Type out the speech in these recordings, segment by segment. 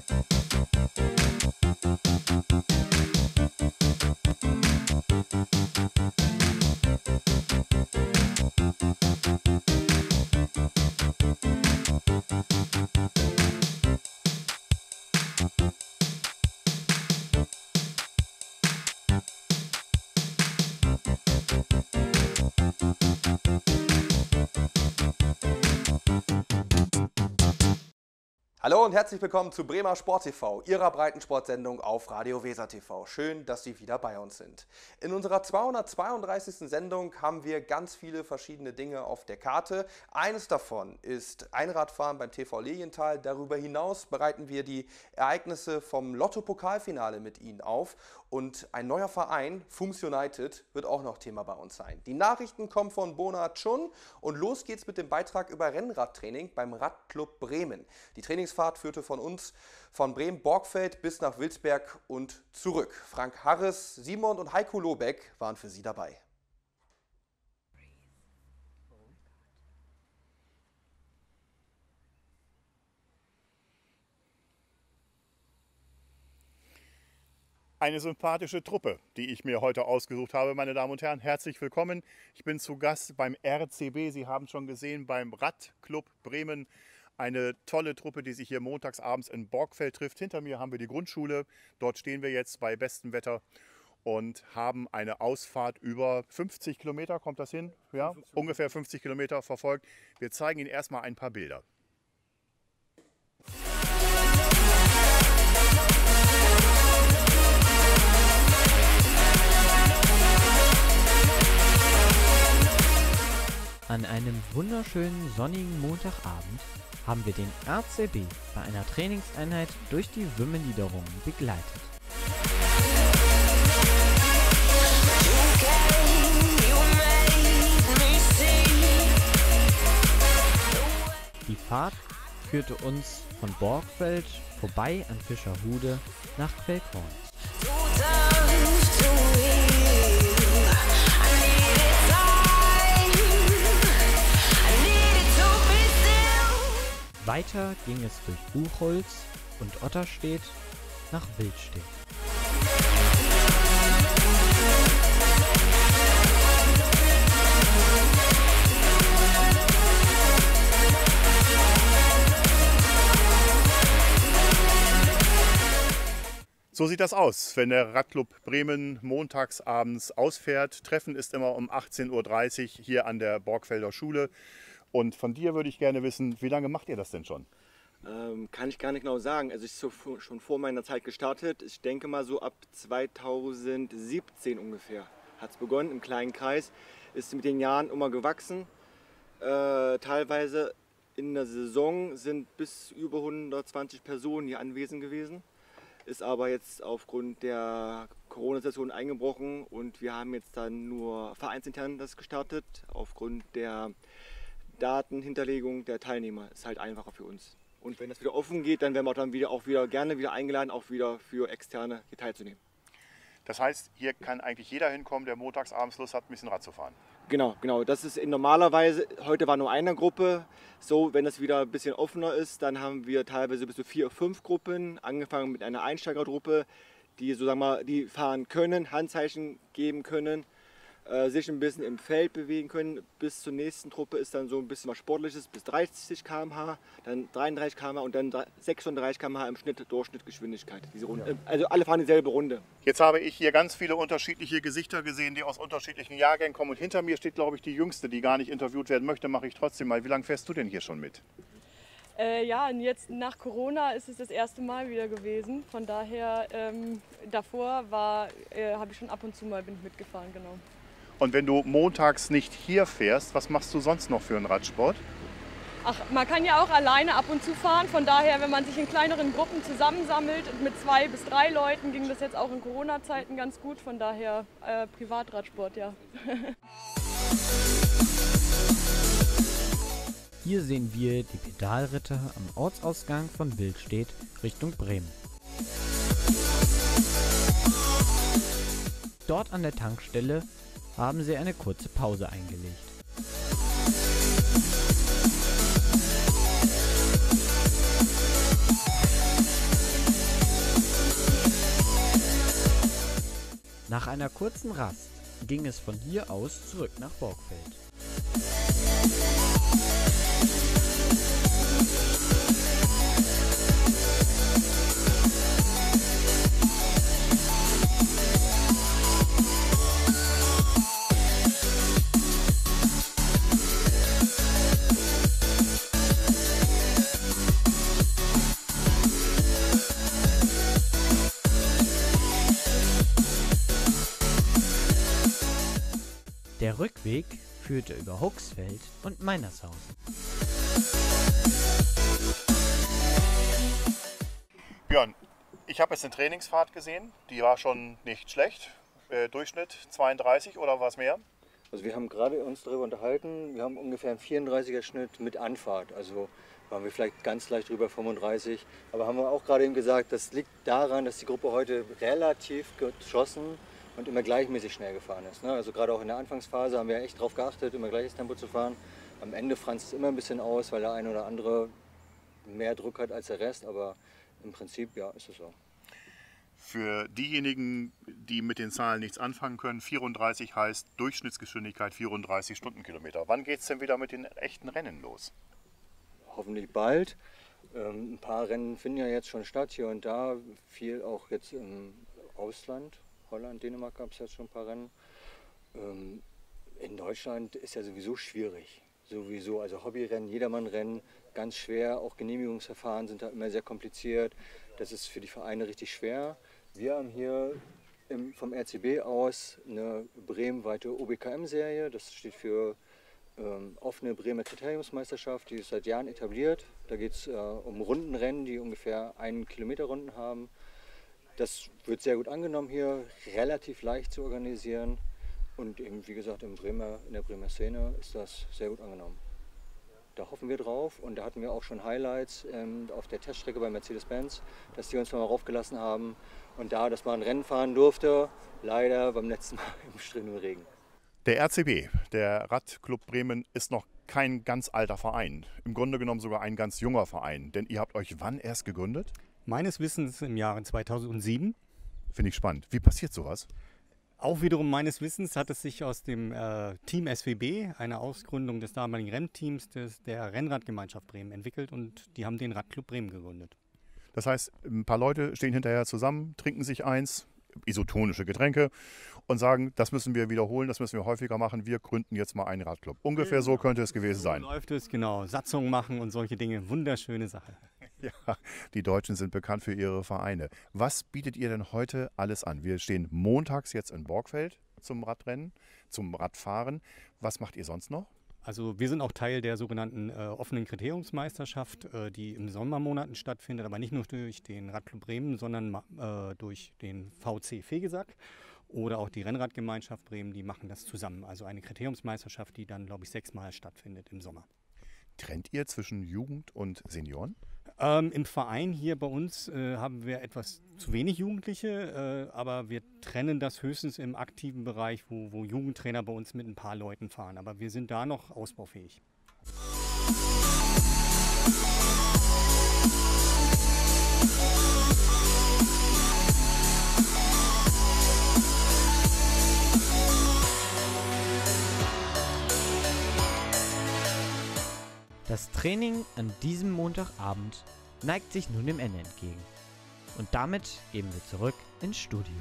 Hallo und herzlich willkommen zu Bremer Sport TV, Ihrer Breitensportsendung auf Radio Weser TV. Schön, dass Sie wieder bei uns sind. In unserer 232. Sendung haben wir ganz viele verschiedene Dinge auf der Karte. Eines davon ist Einradfahren beim TV Lilienthal. Darüber hinaus bereiten wir die Ereignisse vom Lotto-Pokalfinale mit Ihnen auf. Und ein neuer Verein, Fums United, wird auch noch Thema bei uns sein. Die Nachrichten kommen von Bona Chun und los geht's mit dem Beitrag über Rennradtraining beim Radclub Bremen. Die Trainingsfahrt führte von uns von Bremen-Borgfeld bis nach Wilsberg und zurück. Frank Harris, Simon und Heiko Lobeck waren für Sie dabei. Eine sympathische Truppe, die ich mir heute ausgesucht habe, meine Damen und Herren. Herzlich willkommen. Ich bin zu Gast beim RCB. Sie haben schon gesehen, beim Radclub Bremen. Eine tolle Truppe, die sich hier montagsabends in Borgfeld trifft. Hinter mir haben wir die Grundschule. Dort stehen wir jetzt bei bestem Wetter und haben eine Ausfahrt über 50 Kilometer. Kommt das hin? Ja, ungefähr 50 Kilometer verfolgt. Wir zeigen Ihnen erstmal ein paar Bilder. An einem wunderschönen sonnigen Montagabend haben wir den RCB bei einer Trainingseinheit durch die Wimmenniederungen begleitet. Die Fahrt führte uns von Borgfeld vorbei an Fischerhude nach Quelkhorn. Weiter ging es durch Buchholz und Otterstedt nach Wildstedt. So sieht das aus, wenn der Radclub Bremen montagsabends ausfährt. Treffen ist immer um 18:30 Uhr hier an der Borgfelder Schule. Und von dir würde ich gerne wissen, wie lange macht ihr das denn schon? Kann ich gar nicht genau sagen. Also ich bin schon vor meiner Zeit gestartet. Ich denke mal so ab 2017 ungefähr hat es begonnen im kleinen Kreis. Ist mit den Jahren immer gewachsen. Teilweise in der Saison sind bis über 120 Personen hier anwesend gewesen. Ist aber jetzt aufgrund der Corona-Situation eingebrochen und wir haben jetzt dann nur vereinsintern das gestartet. Aufgrund der Datenhinterlegung der Teilnehmer ist halt einfacher für uns. Und wenn das wieder offen geht, dann werden wir auch wieder gerne wieder eingeladen, auch wieder für Externe hier teilzunehmen. Das heißt, hier kann eigentlich jeder hinkommen, der montagsabends Lust hat, ein bisschen Rad zu fahren. Genau. Das ist normalerweise, heute war nur eine Gruppe. So, wenn das wieder ein bisschen offener ist, dann haben wir teilweise bis zu 4 oder 5 Gruppen, angefangen mit einer Einsteigergruppe, die, so sagen wir, die fahren können, Handzeichen geben können. Sich ein bisschen im Feld bewegen können. Bis zur nächsten Truppe ist dann so ein bisschen was Sportliches, bis 30 km/h, dann 33 km/h und dann 36 km/h im Schnitt Durchschnittsgeschwindigkeit. Diese Runde. Ja. Also alle fahren dieselbe Runde. Jetzt habe ich hier ganz viele unterschiedliche Gesichter gesehen, die aus unterschiedlichen Jahrgängen kommen. Und hinter mir steht, glaube ich, die Jüngste, die gar nicht interviewt werden möchte, mache ich trotzdem mal. Wie lange fährst du denn hier schon mit? Ja, und jetzt nach Corona ist es das erste Mal wieder gewesen. Von daher, davor habe ich schon ab und zu mal bin ich mitgefahren, genau. Und wenn du montags nicht hier fährst, was machst du sonst noch für einen Radsport? Ach, man kann ja auch alleine ab und zu fahren. Von daher, wenn man sich in kleineren Gruppen zusammensammelt, mit 2 bis 3 Leuten, ging das jetzt auch in Corona-Zeiten ganz gut. Von daher Privatradsport, ja. Hier sehen wir die Pedalritter am Ortsausgang von Wildstedt Richtung Bremen. Dort an der Tankstelle haben sie eine kurze Pause eingelegt. Nach einer kurzen Rast ging es von hier aus zurück nach Borgfeld. Der Rückweg führte über Huxfeld und Meinershausen. Björn, ich habe jetzt eine Trainingsfahrt gesehen, die war schon nicht schlecht. Durchschnitt 32 oder was mehr? Also wir haben gerade uns darüber unterhalten, wir haben ungefähr einen 34er Schnitt mit Anfahrt. Also waren wir vielleicht ganz leicht drüber 35. Aber haben wir auch gerade eben gesagt, das liegt daran, dass die Gruppe heute relativ geschossen und immer gleichmäßig schnell gefahren ist. Also gerade auch in der Anfangsphase haben wir echt darauf geachtet, immer gleiches Tempo zu fahren. Am Ende franzt es immer ein bisschen aus, weil der eine oder andere mehr Druck hat als der Rest, aber im Prinzip ja, ist es so. Für diejenigen, die mit den Zahlen nichts anfangen können, 34 heißt Durchschnittsgeschwindigkeit 34 Stundenkilometer. Wann geht es denn wieder mit den echten Rennen los? Hoffentlich bald. Ein paar Rennen finden ja jetzt schon statt, hier und da, viel auch jetzt im Ausland. Holland, Dänemark gab es jetzt schon ein paar Rennen. In Deutschland ist ja sowieso schwierig. Sowieso, also Hobbyrennen, Jedermannrennen, ganz schwer. Auch Genehmigungsverfahren sind da immer sehr kompliziert. Das ist für die Vereine richtig schwer. Wir haben hier vom RCB aus eine bremenweite OBKM-Serie. Das steht für offene Bremer Kriteriumsmeisterschaft. Die ist seit Jahren etabliert. Da geht es um Rundenrennen, die ungefähr 1 Kilometer Runden haben. Das wird sehr gut angenommen hier, relativ leicht zu organisieren und eben, wie gesagt, in der Bremer Szene ist das sehr gut angenommen. Da hoffen wir drauf und da hatten wir auch schon Highlights auf der Teststrecke bei Mercedes-Benz, dass die uns mal raufgelassen haben und da, dass man ein Rennen fahren durfte, leider beim letzten Mal im strömenden Regen. Der RCB, der Radclub Bremen, ist noch kein ganz alter Verein. Im Grunde genommen sogar ein ganz junger Verein, denn ihr habt euch wann erst gegründet? Meines Wissens im Jahre 2007. Finde ich spannend. Wie passiert sowas? Auch wiederum meines Wissens hat es sich aus dem Team SWB, einer Ausgründung des damaligen Rennteams der Rennradgemeinschaft Bremen entwickelt und die haben den Radclub Bremen gegründet. Das heißt, ein paar Leute stehen hinterher zusammen, trinken sich eins, isotonische Getränke und sagen, das müssen wir wiederholen, das müssen wir häufiger machen, wir gründen jetzt mal einen Radclub. Ungefähr so könnte es gewesen sein. So läuft es, genau. Satzungen machen und solche Dinge, wunderschöne Sache. Ja, die Deutschen sind bekannt für ihre Vereine. Was bietet ihr denn heute alles an? Wir stehen montags jetzt in Borgfeld zum Radrennen, zum Radfahren. Was macht ihr sonst noch? Also wir sind auch Teil der sogenannten offenen Kriteriumsmeisterschaft, die im Sommermonaten stattfindet, aber nicht nur durch den Radclub Bremen, sondern durch den VC Fegesack oder auch die Rennradgemeinschaft Bremen, die machen das zusammen. Also eine Kriteriumsmeisterschaft, die dann, glaube ich, 6-mal stattfindet im Sommer. Trennt ihr zwischen Jugend und Senioren? Im Verein hier bei uns haben wir etwas zu wenig Jugendliche, aber wir trennen das höchstens im aktiven Bereich, wo Jugendtrainer bei uns mit ein paar Leuten fahren. Aber wir sind da noch ausbaufähig. Das Training an diesem Montagabend neigt sich nun dem Ende entgegen. Und damit gehen wir zurück ins Studio.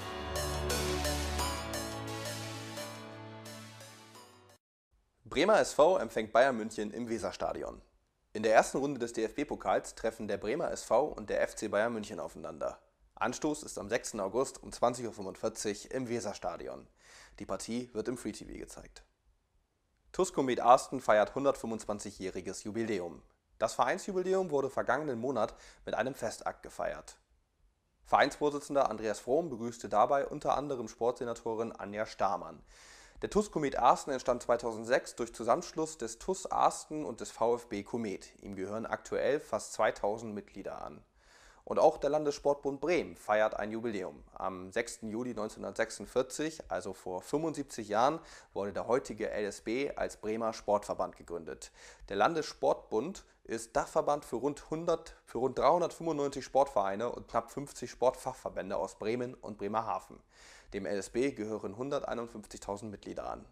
Bremer SV empfängt Bayern München im Weserstadion. In der ersten Runde des DFB-Pokals treffen der Bremer SV und der FC Bayern München aufeinander. Anstoß ist am 6. August um 20:45 Uhr im Weserstadion. Die Partie wird im Free TV gezeigt. TuS Komet Arsten feiert 125-jähriges Jubiläum. Das Vereinsjubiläum wurde vergangenen Monat mit einem Festakt gefeiert. Vereinsvorsitzender Andreas Frohm begrüßte dabei unter anderem Sportsenatorin Anja Stamann. Der TuS Komet Arsten entstand 2006 durch Zusammenschluss des TuS Arsten und des VfB Komet. Ihm gehören aktuell fast 2000 Mitglieder an. Und auch der Landessportbund Bremen feiert ein Jubiläum. Am 6. Juli 1946, also vor 75 Jahren, wurde der heutige LSB als Bremer Sportverband gegründet. Der Landessportbund ist Dachverband für rund 395 Sportvereine und knapp 50 Sportfachverbände aus Bremen und Bremerhaven. Dem LSB gehören 151.000 Mitglieder an.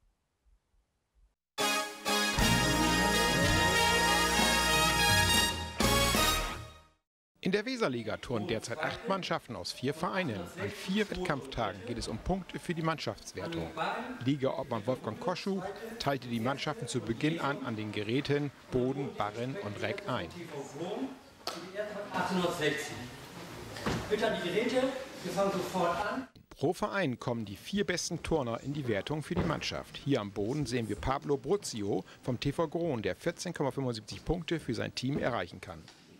In der Weserliga turnen derzeit 8 Mannschaften aus 4 Vereinen. An 4 Wettkampftagen geht es um Punkte für die Mannschaftswertung. Ligaobmann Wolfgang Koschuch teilte die Mannschaften zu Beginn an den Geräten Boden, Barren und Reck ein. 1860. Bitte an die Geräte, wir fangen sofort an. Pro Verein kommen die 4 besten Turner in die Wertung für die Mannschaft. Hier am Boden sehen wir Pablo Bruzio vom TV Grohn, der 14,75 Punkte für sein Team erreichen kann.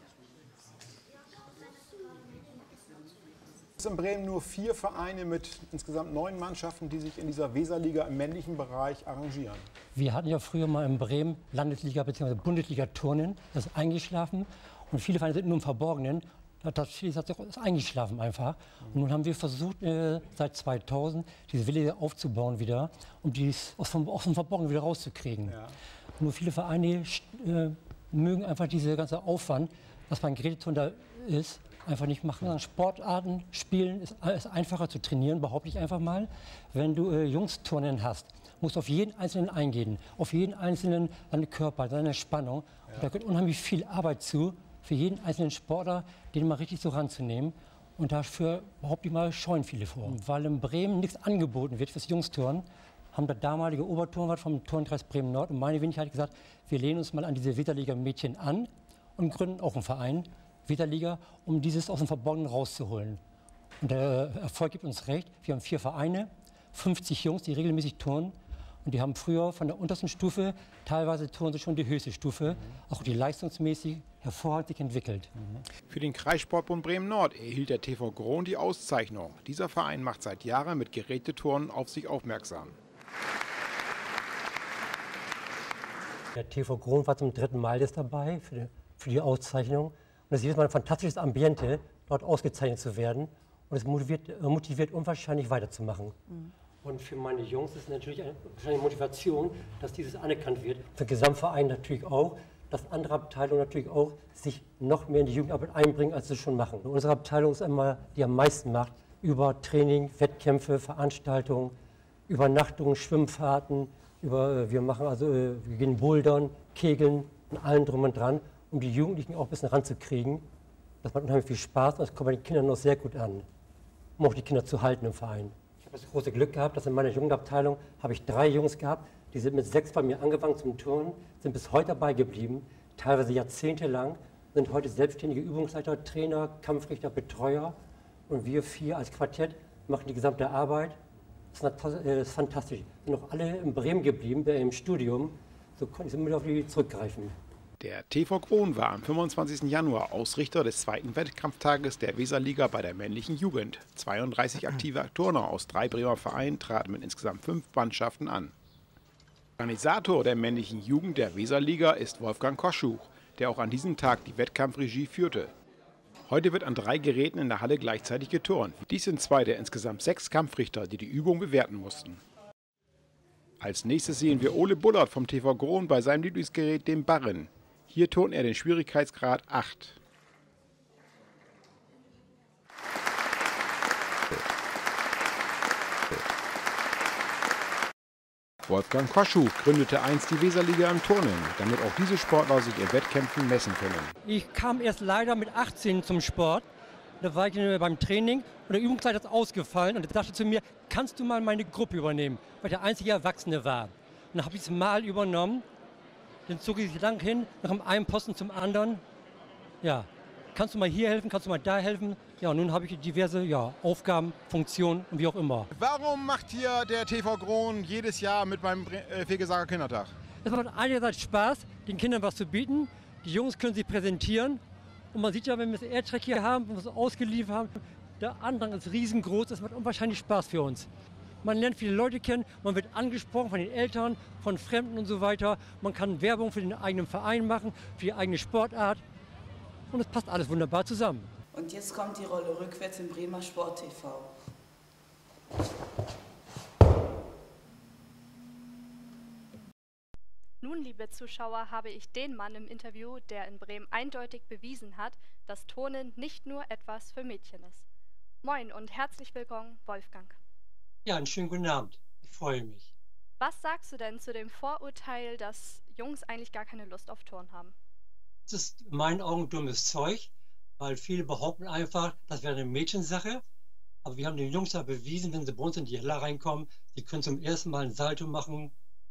Es sind in Bremen nur 4 Vereine mit insgesamt 9 Mannschaften, die sich in dieser Weserliga im männlichen Bereich arrangieren. Wir hatten ja früher mal in Bremen Landesliga bzw. Bundesliga Turnen, das ist eingeschlafen und viele Vereine sind nur im Verborgenen. Das ist eingeschlafen einfach. Und nun haben wir versucht, seit 2000 diese Welle aufzubauen wieder, um dies aus dem Verborgenen wieder rauszukriegen. Ja. Nur viele Vereine mögen einfach diese ganze Aufwand, was beim Geräteturnen da ist, einfach nicht machen. Sportarten, Spielen ist einfacher zu trainieren, behaupte ich einfach mal. Wenn du Jungsturnen hast, musst du auf jeden Einzelnen eingehen, auf jeden Einzelnen seine Körper, seine Spannung. Ja. Und da gehört unheimlich viel Arbeit zu, für jeden einzelnen Sportler, den mal richtig so ranzunehmen. Und dafür, behaupte ich mal, scheuen viele vor. Weil in Bremen nichts angeboten wird fürs Jungsturnen, haben der damalige Oberturnwart vom Turnkreis Bremen-Nord und meine Wenigkeit gesagt, wir lehnen uns mal an diese Weserliga-Mädchen an und gründen auch einen Verein, Weserliga, um dieses aus dem Verborgenen rauszuholen. Und der Erfolg gibt uns recht. Wir haben 4 Vereine, 50 Jungs, die regelmäßig turnen. Und die haben früher von der untersten Stufe, teilweise turnen sie schon die höchste Stufe, auch die leistungsmäßig hervorragend sich entwickelt. Für den Kreissportbund Bremen-Nord erhielt der TV Grohn die Auszeichnung. Dieser Verein macht seit Jahren mit Geräteturnen auf sich aufmerksam. Der TV Grohn war zum 3. Mal jetzt dabei für die Auszeichnung. Und es ist jedes Mal ein fantastisches Ambiente, dort ausgezeichnet zu werden. Und es motiviert unwahrscheinlich weiterzumachen. Und für meine Jungs ist es natürlich eine Motivation, dass dieses anerkannt wird. Für den Gesamtverein natürlich auch, dass andere Abteilungen natürlich auch sich noch mehr in die Jugendarbeit einbringen, als sie schon machen. Und unsere Abteilung ist immer, die am meisten macht, über Training, Wettkämpfe, Veranstaltungen, Übernachtungen, Schwimmfahrten. Wir gehen bouldern, kegeln und allem drum und dran, um die Jugendlichen auch ein bisschen ranzukriegen. Das macht unheimlich viel Spaß und das kommt bei den Kindern noch sehr gut an, um auch die Kinder zu halten im Verein. Ich habe das große Glück gehabt, dass in meiner Jugendabteilung habe ich 3 Jungs gehabt, die sind mit 6 bei mir angefangen zum Turnen, sind bis heute dabei geblieben, teilweise jahrzehntelang, sind heute selbstständige Übungsleiter, Trainer, Kampfrichter, Betreuer. Und wir 4 als Quartett machen die gesamte Arbeit. Das ist fantastisch. Sind noch alle in Bremen geblieben, im Studium, so konnte ich immer auf die zurückgreifen. Der TV Grohn war am 25. Januar Ausrichter des 2. Wettkampftages der Weserliga bei der männlichen Jugend. 32 aktive Turner aus 3 Bremer Vereinen traten mit insgesamt 5 Mannschaften an. Organisator der männlichen Jugend der Weserliga ist Wolfgang Koschuch, der auch an diesem Tag die Wettkampfregie führte. Heute wird an 3 Geräten in der Halle gleichzeitig geturnt. Dies sind 2 der insgesamt 6 Kampfrichter, die die Übung bewerten mussten. Als nächstes sehen wir Ole Bullard vom TV Grohn bei seinem Lieblingsgerät, dem Barren. Hier turnt er den Schwierigkeitsgrad 8. Wolfgang Koschuch gründete einst die Weserliga im Turnen, damit auch diese Sportler sich in Wettkämpfen messen können. Ich kam erst leider mit 18 zum Sport. Da war ich beim Training und der Übungsleiter ist ausgefallen und er sagte zu mir, kannst du mal meine Gruppe übernehmen, weil ich der einzige Erwachsene war. Und dann habe ich es mal übernommen. Dann zog ich lang hin, nach einem Posten zum anderen. Ja, kannst du mal hier helfen, kannst du mal da helfen? Ja, und nun habe ich diverse Aufgaben, Funktionen und wie auch immer. Warum macht hier der TV Grohn jedes Jahr mit beim Fegesager Kindertag? Es macht einerseits Spaß, den Kindern was zu bieten. Die Jungs können sich präsentieren. Und man sieht ja, wenn wir das Airtrack hier haben, was wir ausgeliefert haben, der Andrang ist riesengroß. Das macht unwahrscheinlich Spaß für uns. Man lernt viele Leute kennen, man wird angesprochen von den Eltern, von Fremden und so weiter. Man kann Werbung für den eigenen Verein machen, für die eigene Sportart. Und es passt alles wunderbar zusammen. Und jetzt kommt die Rolle rückwärts im Bremer Sport TV. Nun, liebe Zuschauer, habe ich den Mann im Interview, der in Bremen eindeutig bewiesen hat, dass Turnen nicht nur etwas für Mädchen ist. Moin und herzlich willkommen, Wolfgang. Ja, einen schönen guten Abend. Ich freue mich. Was sagst du denn zu dem Vorurteil, dass Jungs eigentlich gar keine Lust auf Turnen haben? Das ist in meinen Augen dummes Zeug, weil viele behaupten einfach, das wäre eine Mädchensache. Aber wir haben den Jungs ja bewiesen, wenn sie bei uns in die Halle reinkommen, sie können zum ersten Mal ein Salto machen,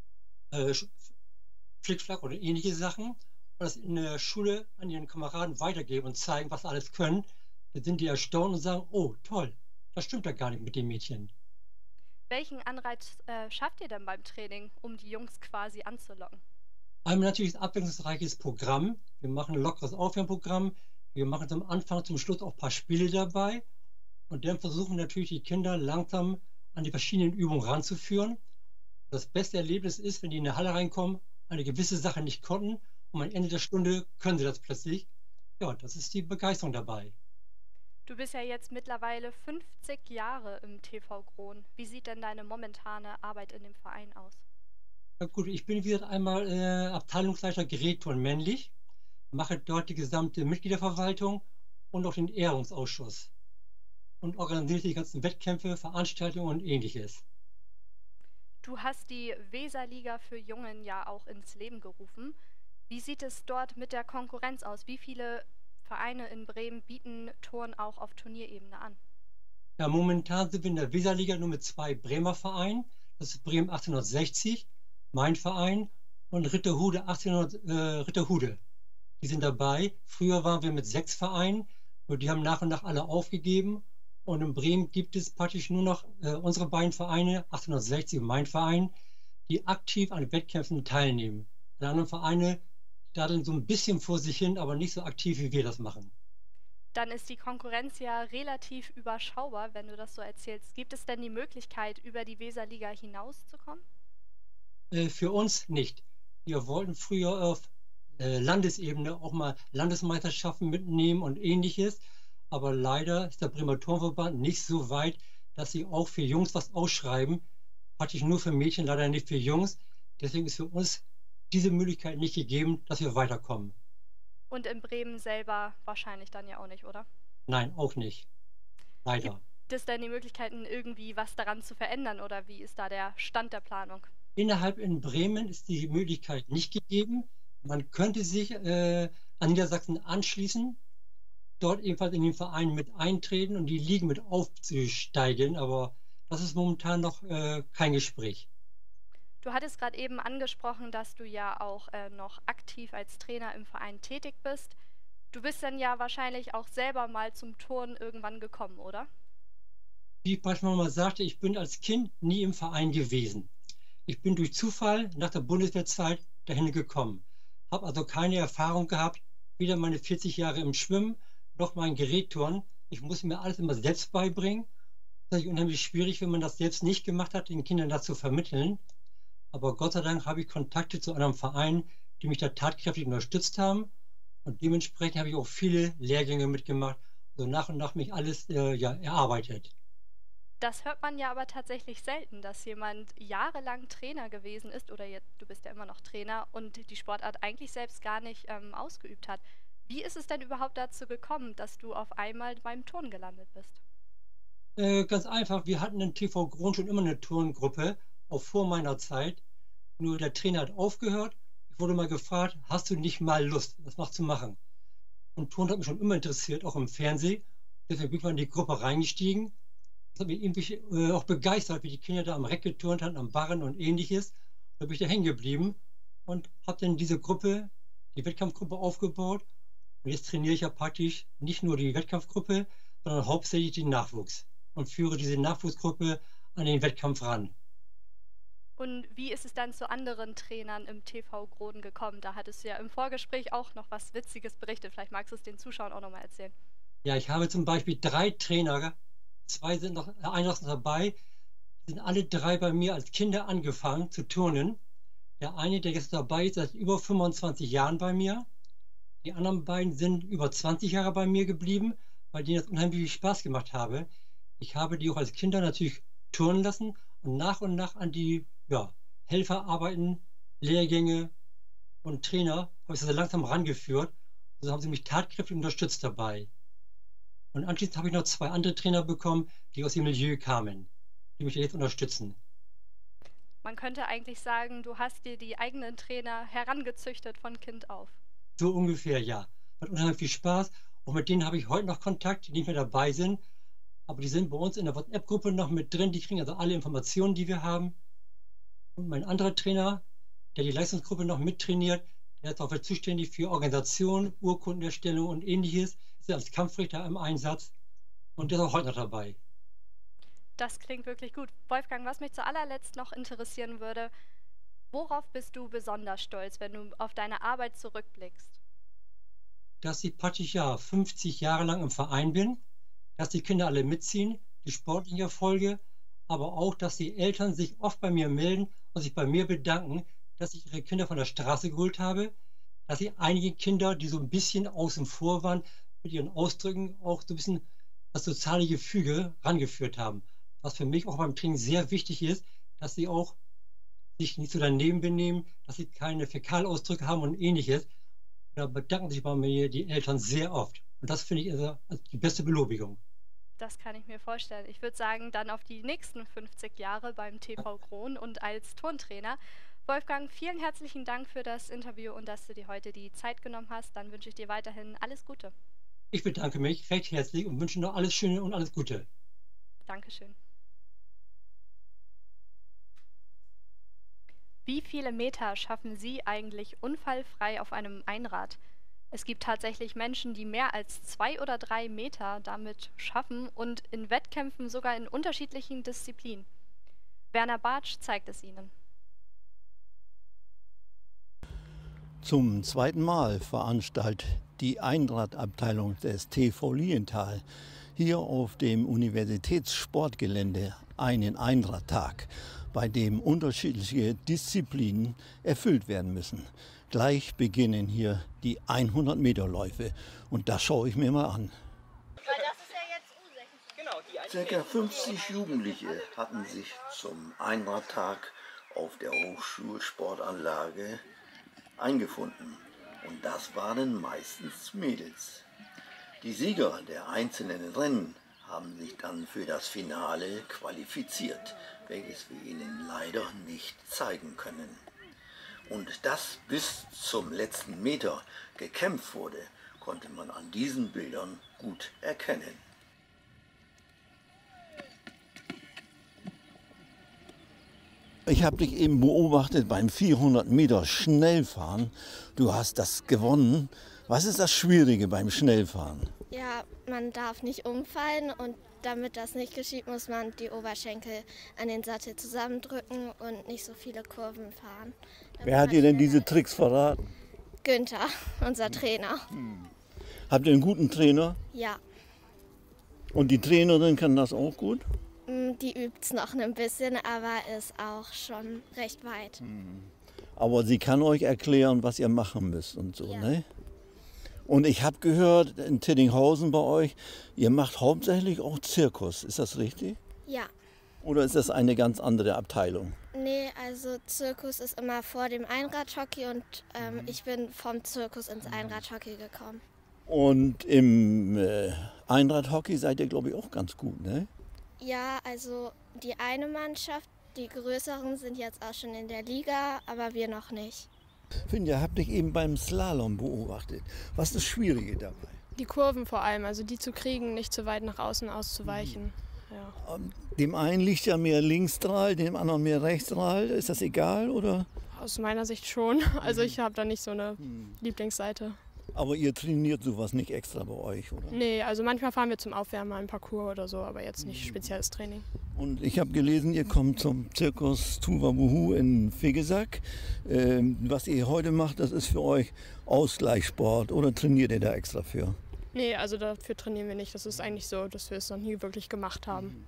Flickflack oder ähnliche Sachen. Und das in der Schule an ihren Kameraden weitergeben und zeigen, was sie alles können. Dann sind die erstaunt und sagen, oh toll, das stimmt ja gar nicht mit den Mädchen. Welchen Anreiz schafft ihr denn beim Training, um die Jungs quasi anzulocken? Einmal natürlich ein abwechslungsreiches Programm. Wir machen ein lockeres Aufwärmprogramm. Wir machen zum Anfang, zum Schluss auch ein paar Spiele dabei. Und dann versuchen natürlich die Kinder langsam an die verschiedenen Übungen ranzuführen. Das beste Erlebnis ist, wenn die in eine Halle reinkommen, eine gewisse Sache nicht konnten und am Ende der Stunde können sie das plötzlich. Ja, das ist die Begeisterung dabei. Du bist ja jetzt mittlerweile 50 Jahre im TV Grohn. Wie sieht denn deine momentane Arbeit in dem Verein aus? Na gut, ich bin wieder einmal Abteilungsleiter Gerätturnen männlich, mache dort die gesamte Mitgliederverwaltung und auch den Ehrungsausschuss und organisiere die ganzen Wettkämpfe, Veranstaltungen und ähnliches. Du hast die Weserliga für Jungen ja auch ins Leben gerufen. Wie sieht es dort mit der Konkurrenz aus? Wie viele Vereine in Bremen bieten Turnen auch auf Turnierebene an? Ja, momentan sind wir in der Weserliga nur mit 2 Bremer Vereinen. Das ist Bremen 1860, mein Verein, und Ritterhude 1800, Ritterhude. Die sind dabei. Früher waren wir mit 6 Vereinen, nur die haben nach und nach alle aufgegeben. Und in Bremen gibt es praktisch nur noch unsere beiden Vereine, 1860 und mein Verein, die aktiv an Wettkämpfen teilnehmen. Die anderen Vereine daddeln so ein bisschen vor sich hin, aber nicht so aktiv, wie wir das machen. Dann ist die Konkurrenz ja relativ überschaubar, wenn du das so erzählst. Gibt es denn die Möglichkeit, über die Weserliga hinauszukommen? Für uns nicht. Wir wollten früher auf Landesebene auch mal Landesmeisterschaften mitnehmen und ähnliches. Aber leider ist der Bremer Turnverband nicht so weit, dass sie auch für Jungs was ausschreiben. Praktisch nur für Mädchen, leider nicht für Jungs. Deswegen ist für uns diese Möglichkeit nicht gegeben, dass wir weiterkommen. Und in Bremen selber wahrscheinlich dann ja auch nicht, oder? Nein, auch nicht. Leider. Gibt es denn die Möglichkeiten, irgendwie was daran zu verändern oder wie ist da der Stand der Planung? Innerhalb in Bremen ist die Möglichkeit nicht gegeben. Man könnte sich an Niedersachsen anschließen, dort ebenfalls in den Verein mit eintreten und die Ligen mit aufzusteigen, aber das ist momentan noch kein Gespräch. Du hattest gerade eben angesprochen, dass du ja auch noch aktiv als Trainer im Verein tätig bist. Du bist dann ja wahrscheinlich auch selber mal zum Turnen irgendwann gekommen, oder? Wie ich manchmal mal sagte, ich bin als Kind nie im Verein gewesen. Ich bin durch Zufall nach der Bundeswehrzeit dahin gekommen, habe also keine Erfahrung gehabt, weder meine 40 Jahre im Schwimmen noch mein Gerätturnen. Ich muss mir alles immer selbst beibringen. Das ist unheimlich schwierig, wenn man das selbst nicht gemacht hat, den Kindern das zu vermitteln. Aber Gott sei Dank habe ich Kontakte zu anderen Vereinen, die mich da tatkräftig unterstützt haben. Und dementsprechend habe ich auch viele Lehrgänge mitgemacht, so nach und nach mich alles erarbeitet. Das hört man ja aber tatsächlich selten, dass jemand jahrelang Trainer gewesen ist, oder du bist ja immer noch Trainer, und die Sportart eigentlich selbst gar nicht ausgeübt hat. Wie ist es denn überhaupt dazu gekommen, dass du auf einmal beim Turnen gelandet bist? Ganz einfach, wir hatten in TV Grohn schon immer eine Turngruppe, auch vor meiner Zeit. Nur der Trainer hat aufgehört. Ich wurde mal gefragt, hast du nicht mal Lust, das noch zu machen? Und Turnen hat mich schon immer interessiert, auch im Fernsehen. Deswegen bin ich mal in die Gruppe reingestiegen. Das hat mich irgendwie auch begeistert, wie die Kinder da am Reck geturnt haben, am Barren und ähnliches. Da bin ich da hängen geblieben und habe dann diese Gruppe, die Wettkampfgruppe aufgebaut. Und jetzt trainiere ich ja praktisch nicht nur die Wettkampfgruppe, sondern hauptsächlich den Nachwuchs und führe diese Nachwuchsgruppe an den Wettkampf ran. Und wie ist es dann zu anderen Trainern im TV Grohn gekommen? Da hattest du ja im Vorgespräch auch noch was Witziges berichtet. Vielleicht magst du es den Zuschauern auch nochmal erzählen. Ja, ich habe zum Beispiel 3 Trainer, einer ist noch dabei, sind alle 3 bei mir als Kinder angefangen zu turnen. Der eine, der jetzt dabei ist, seit über 25 Jahren bei mir. Die anderen beiden sind über 20 Jahre bei mir geblieben, weil denen das unheimlich viel Spaß gemacht habe. Ich habe die auch als Kinder natürlich turnen lassen und nach an die Helferarbeiten, Lehrgänge und Trainer habe ich das langsam rangeführt. Also haben sie mich tatkräftig unterstützt dabei. Und anschließend habe ich noch 2 andere Trainer bekommen, die aus dem Milieu kamen, die mich jetzt unterstützen. Man könnte eigentlich sagen, du hast dir die eigenen Trainer herangezüchtet von Kind auf. So ungefähr, ja. Hat unheimlich viel Spaß. Und mit denen habe ich heute noch Kontakt, die nicht mehr dabei sind. Aber die sind bei uns in der WhatsApp-Gruppe noch mit drin. Die kriegen also alle Informationen, die wir haben. Und mein anderer Trainer, der die Leistungsgruppe noch mittrainiert, der ist auch zuständig für Organisation, Urkundenerstellung und Ähnliches. Ist als Kampfrichter im Einsatz. Und der ist auch heute noch dabei. Das klingt wirklich gut. Wolfgang, was mich zu allerletzt noch interessieren würde, worauf bist du besonders stolz, wenn du auf deine Arbeit zurückblickst? Dass ich praktisch 50 Jahre lang im Verein bin, dass die Kinder alle mitziehen, die sportlichen Erfolge, aber auch, dass die Eltern sich oft bei mir melden und sich bei mir bedanken, dass ich ihre Kinder von der Straße geholt habe, dass ich einige Kinder, die so ein bisschen außen vor waren, mit ihren Ausdrücken auch so ein bisschen das soziale Gefüge rangeführt haben. Was für mich auch beim Training sehr wichtig ist, dass sie auch sich nicht so daneben benehmen, dass sie keine Fäkalausdrücke haben und Ähnliches. Da bedanken sich bei mir die Eltern sehr oft. Und das finde ich also die beste Belobigung. Das kann ich mir vorstellen. Ich würde sagen, dann auf die nächsten 50 Jahre beim TV Kron und als Turntrainer. Wolfgang, vielen herzlichen Dank für das Interview und dass du dir heute die Zeit genommen hast. Dann wünsche ich dir weiterhin alles Gute. Ich bedanke mich recht herzlich und wünsche noch alles Schöne und alles Gute. Dankeschön. Wie viele Meter schaffen Sie eigentlich unfallfrei auf einem Einrad? Es gibt tatsächlich Menschen, die mehr als 2 oder 3 Meter damit schaffen und in Wettkämpfen sogar in unterschiedlichen Disziplinen. Werner Bartsch zeigt es Ihnen. Zum zweiten Mal veranstaltet die Einradabteilung des TV Lilienthal hier auf dem Universitätssportgelände einen Einradtag, bei dem unterschiedliche Disziplinen erfüllt werden müssen. Gleich beginnen hier die 100-Meter-Läufe und das schaue ich mir mal an. Circa 50 Jugendliche hatten sich zum Einradtag auf der Hochschulsportanlage eingefunden und das waren meistens Mädels. Die Sieger der einzelnen Rennen haben sich dann für das Finale qualifiziert, welches wir Ihnen leider nicht zeigen können. Und dass bis zum letzten Meter gekämpft wurde, konnte man an diesen Bildern gut erkennen. Ich habe dich eben beobachtet beim 400 Meter Schnellfahren. Du hast das gewonnen. Was ist das Schwierige beim Schnellfahren? Ja, man darf nicht umfallen und damit das nicht geschieht, muss man die Oberschenkel an den Sattel zusammendrücken und nicht so viele Kurven fahren. Wer hat dir denn diese Tricks verraten? Günther, unser Trainer. Habt ihr einen guten Trainer? Ja. Und die Trainerin kann das auch gut? Die übt es noch ein bisschen, aber ist auch schon recht weit. Aber sie kann euch erklären, was ihr machen müsst und so, ja. Ne? Und ich habe gehört, in Tiddinghausen bei euch, ihr macht hauptsächlich auch Zirkus, ist das richtig? Ja. Oder ist das eine ganz andere Abteilung? Nee, also Zirkus ist immer vor dem Einradhockey und ich bin vom Zirkus ins Einradhockey gekommen. Und im Einradhockey seid ihr, glaube ich, auch ganz gut, ne? Ja, also die eine Mannschaft, die größeren sind jetzt auch schon in der Liga, aber wir noch nicht. Finja, hab dich eben beim Slalom beobachtet. Was ist das Schwierige dabei? Die Kurven vor allem, also die zu kriegen, nicht zu weit nach außen auszuweichen. Ja. Dem einen liegt ja mehr Linksstrahl, dem anderen mehr Rechtsstrahl. Ist das egal, oder? Aus meiner Sicht schon. Also ich habe da nicht so eine Lieblingsseite. Aber ihr trainiert sowas nicht extra bei euch, oder? Nee, also manchmal fahren wir zum Aufwärmen mal im Parcours oder so, aber jetzt nicht spezielles Training. Und ich habe gelesen, ihr kommt zum Zirkus Tuvabuhu in Fegesack. Was ihr heute macht, das ist für euch Ausgleichssport oder trainiert ihr da extra für? Nee, also dafür trainieren wir nicht. Das ist eigentlich so, dass wir es noch nie wirklich gemacht haben.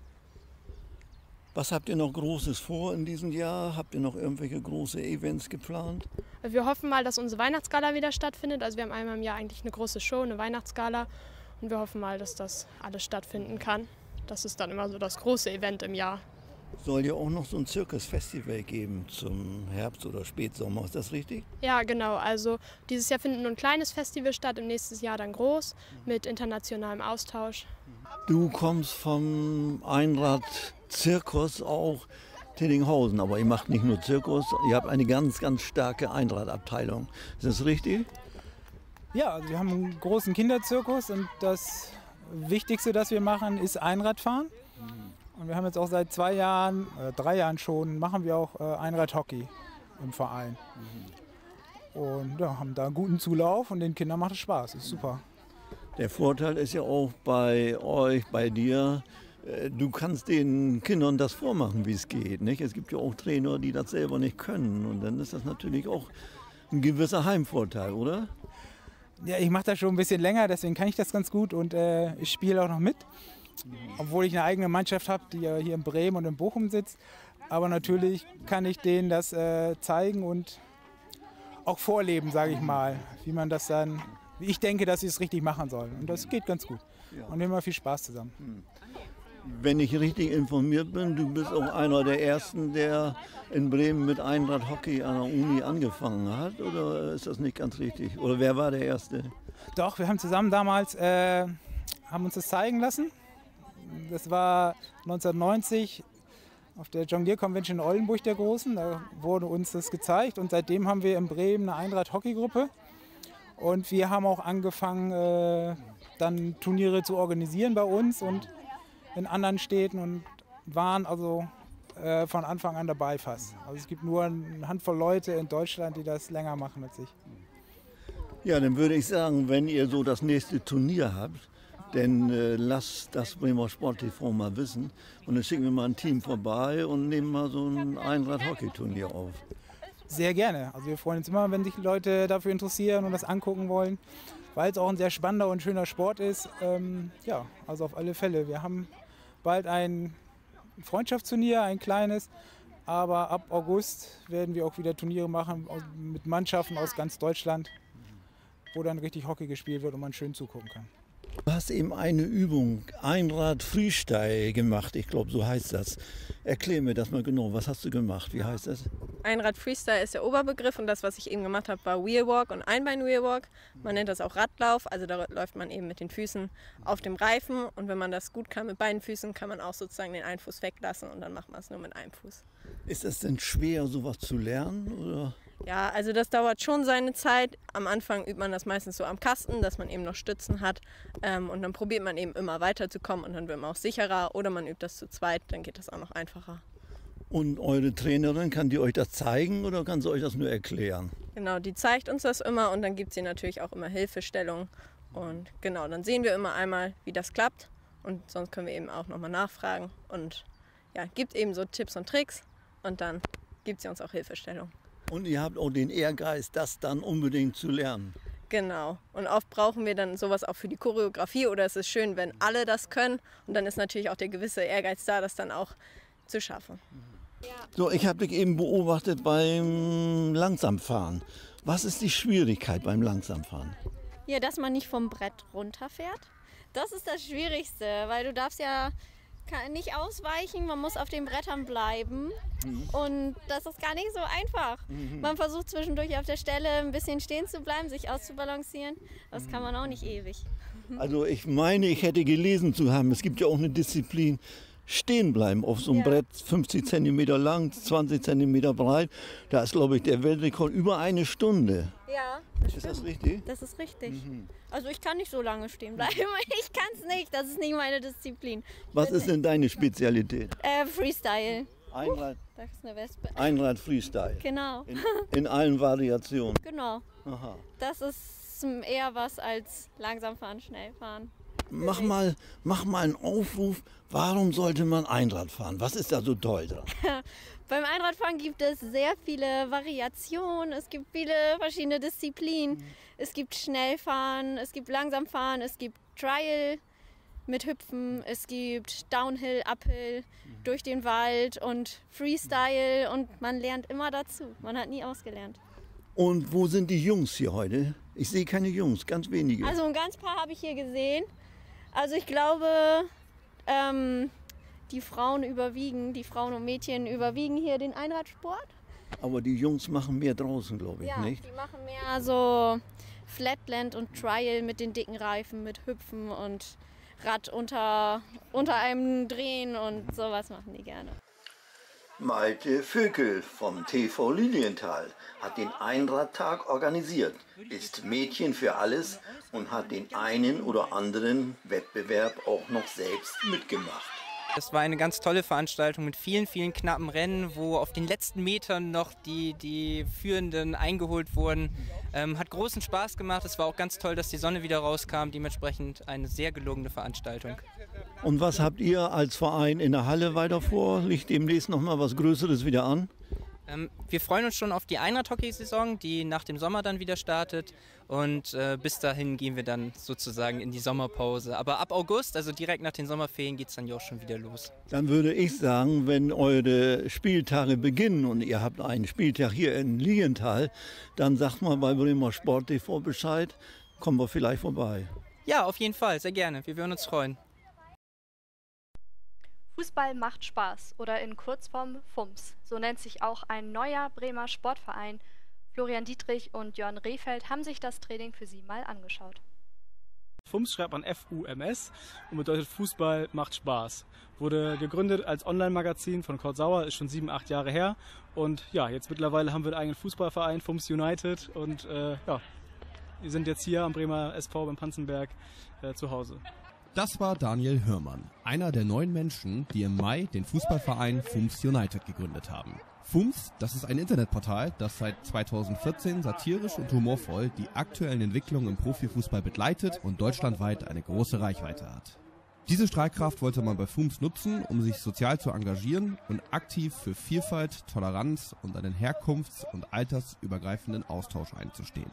Was habt ihr noch Großes vor in diesem Jahr? Habt ihr noch irgendwelche große Events geplant? Wir hoffen mal, dass unsere Weihnachtsgala wieder stattfindet. Also wir haben einmal im Jahr eigentlich eine große Show, eine Weihnachtsgala. Und wir hoffen mal, dass das alles stattfinden kann. Das ist dann immer so das große Event im Jahr. Soll ja auch noch so ein Zirkusfestival geben zum Herbst oder Spätsommer, ist das richtig? Ja, genau. Also dieses Jahr findet nur ein kleines Festival statt, im nächsten Jahr dann groß mit internationalem Austausch. Du kommst vom Einrad-Zirkus auch Tedinghausen, aber ihr macht nicht nur Zirkus, ihr habt eine ganz, ganz starke Einradabteilung. Ist das richtig? Ja, also wir haben einen großen Kinderzirkus und das Wichtigste, das wir machen, ist Einradfahren. Und wir haben jetzt auch seit 2 Jahren, 3 Jahren schon, machen wir auch Einradhockey im Verein. Und ja, haben da einen guten Zulauf und den Kindern macht es Spaß, ist super. Der Vorteil ist ja auch bei euch, bei dir, du kannst den Kindern das vormachen, wie es geht. Nicht? Es gibt ja auch Trainer, die das selber nicht können und dann ist das natürlich auch ein gewisser Heimvorteil, oder? Ja, ich mache das schon ein bisschen länger, deswegen kann ich das ganz gut und ich spiele auch noch mit. Obwohl ich eine eigene Mannschaft habe, die ja hier in Bremen und in Bochum sitzt. Aber natürlich kann ich denen das zeigen und auch vorleben, sage ich mal, wie man das dann, wie ich denke, dass sie es richtig machen sollen. Und das geht ganz gut. Und wir haben viel Spaß zusammen. Wenn ich richtig informiert bin, du bist auch einer der Ersten, der in Bremen mit Einradhockey an der Uni angefangen hat, oder ist das nicht ganz richtig? Oder wer war der Erste? Doch, wir haben zusammen damals, haben uns das zeigen lassen. Das war 1990 auf der Jonglier Convention in Oldenburg der Großen. Da wurde uns das gezeigt und seitdem haben wir in Bremen eine Einrad-Hockey-Gruppe. Und wir haben auch angefangen, dann Turniere zu organisieren bei uns und in anderen Städten und waren also von Anfang an dabei fast. Also es gibt nur eine Handvoll Leute in Deutschland, die das länger machen als ich. Ja, dann würde ich sagen, wenn ihr so das nächste Turnier habt, dann lasst das Bremer Sport TV mal wissen und dann schicken wir mal ein Team vorbei und nehmen mal so ein Einrad-Hockey-Turnier auf. Sehr gerne. Also wir freuen uns immer, wenn sich Leute dafür interessieren und das angucken wollen, weil es auch ein sehr spannender und schöner Sport ist. Ja, also auf alle Fälle. Wir haben bald ein Freundschaftsturnier, ein kleines, aber ab August werden wir auch wieder Turniere machen mit Mannschaften aus ganz Deutschland, wo dann richtig Hockey gespielt wird und man schön zugucken kann. Du hast eben eine Übung, Einrad Freestyle gemacht, ich glaube, so heißt das. Erklär mir das mal genau, was hast du gemacht, wie heißt das? Einrad Freestyle ist der Oberbegriff und das, was ich eben gemacht habe, war Wheelwalk und Einbein-Wheelwalk. Man nennt das auch Radlauf, also da läuft man eben mit den Füßen auf dem Reifen und wenn man das gut kann mit beiden Füßen, kann man auch sozusagen den einen Fuß weglassen und dann macht man es nur mit einem Fuß. Ist das denn schwer, sowas zu lernen, oder? Ja, also das dauert schon seine Zeit. Am Anfang übt man das meistens so am Kasten, dass man eben noch Stützen hat. Und dann probiert man eben immer weiterzukommen und dann wird man auch sicherer. Oder man übt das zu zweit, dann geht das auch noch einfacher. Und eure Trainerin, kann die euch das zeigen oder kann sie euch das nur erklären? Genau, die zeigt uns das immer und dann gibt sie natürlich auch immer Hilfestellung. Und genau, dann sehen wir immer einmal, wie das klappt. Und sonst können wir eben auch nochmal nachfragen. Und ja, gibt eben so Tipps und Tricks und dann gibt sie uns auch Hilfestellung. Und ihr habt auch den Ehrgeiz, das dann unbedingt zu lernen. Genau. Und oft brauchen wir dann sowas auch für die Choreografie oder es ist schön, wenn alle das können. Und dann ist natürlich auch der gewisse Ehrgeiz da, das dann auch zu schaffen. So, ich habe dich eben beobachtet beim Langsamfahren. Was ist die Schwierigkeit beim Langsamfahren? Ja, dass man nicht vom Brett runterfährt. Das ist das Schwierigste, weil du darfst ja nicht ausweichen, man muss auf den Brettern bleiben und das ist gar nicht so einfach. Man versucht zwischendurch auf der Stelle ein bisschen stehen zu bleiben, sich auszubalancieren, das kann man auch nicht ewig. Also ich meine, ich hätte gelesen zu haben, es gibt ja auch eine Disziplin, stehen bleiben auf so einem Brett, 50 cm lang, 20 cm breit. Da ist, glaube ich, der Weltrekord über 1 Stunde. Ja, ist das richtig? Das ist richtig. Also ich kann nicht so lange stehen bleiben. Ich kann es nicht, das ist nicht meine Disziplin. Was ist denn deine Spezialität? Freestyle. Einrad, Das ist eine Wespe. Einrad Freestyle. Genau. In allen Variationen. Genau. Aha. Das ist eher was als langsam fahren, schnell fahren. Mach mal einen Aufruf, warum sollte man Einrad fahren? Was ist da so toll dran? Beim Einradfahren gibt es sehr viele Variationen, es gibt viele verschiedene Disziplinen. Es gibt Schnellfahren, es gibt Langsamfahren, es gibt Trial mit Hüpfen, es gibt Downhill, Uphill, durch den Wald und Freestyle und man lernt immer dazu. Man hat nie ausgelernt. Und wo sind die Jungs hier heute? Ich sehe keine Jungs, ganz wenige. Also ein ganz paar habe ich hier gesehen. Also ich glaube, die Frauen und Mädchen überwiegen hier den Einradsport. Aber die Jungs machen mehr draußen, glaube ich, ja, nicht? Die machen mehr so Flatland und Trial mit den dicken Reifen, mit Hüpfen und Rad unter einem drehen und sowas machen die gerne. Malte Vökel vom TV Lilienthal hat den Einradtag organisiert, ist Mädchen für alles und hat den einen oder anderen Wettbewerb auch noch selbst mitgemacht. Es war eine ganz tolle Veranstaltung mit vielen, vielen knappen Rennen, wo auf den letzten Metern noch die Führenden eingeholt wurden. Hat großen Spaß gemacht. Es war auch ganz toll, dass die Sonne wieder rauskam. Dementsprechend eine sehr gelungene Veranstaltung. Und was habt ihr als Verein in der Halle weiter vor? Liegt demnächst noch mal was Größeres wieder an? Wir freuen uns schon auf die Einradhockey-Saison, die nach dem Sommer dann wieder startet. Und bis dahin gehen wir dann sozusagen in die Sommerpause. Aber ab August, also direkt nach den Sommerferien, geht es dann ja auch schon wieder los. Dann würde ich sagen, wenn eure Spieltage beginnen und ihr habt einen Spieltag hier in Lilienthal, dann sagt mal bei Bremer Sport TV Bescheid, kommen wir vielleicht vorbei. Ja, auf jeden Fall, sehr gerne. Wir würden uns freuen. Fußball macht Spaß oder in Kurzform FUMS. So nennt sich auch ein neuer Bremer Sportverein. Florian Dietrich und Jörn Rehfeld haben sich das Training für sie mal angeschaut. FUMS schreibt man F-U-M-S und bedeutet Fußball macht Spaß. Wurde gegründet als Online-Magazin von Kurt Sauer, ist schon 7, 8 Jahre her. Und ja, jetzt mittlerweile haben wir einen eigenen Fußballverein, FUMS United. Und ja, wir sind jetzt hier am Bremer SV beim Panzenberg zu Hause. Das war Daniel Hörmann, einer der 9 Menschen, die im Mai den Fußballverein FUMS United gegründet haben. FUMS, das ist ein Internetportal, das seit 2014 satirisch und humorvoll die aktuellen Entwicklungen im Profifußball begleitet und deutschlandweit eine große Reichweite hat. Diese Strahlkraft wollte man bei FUMS nutzen, um sich sozial zu engagieren und aktiv für Vielfalt, Toleranz und einen herkunfts- und altersübergreifenden Austausch einzustehen.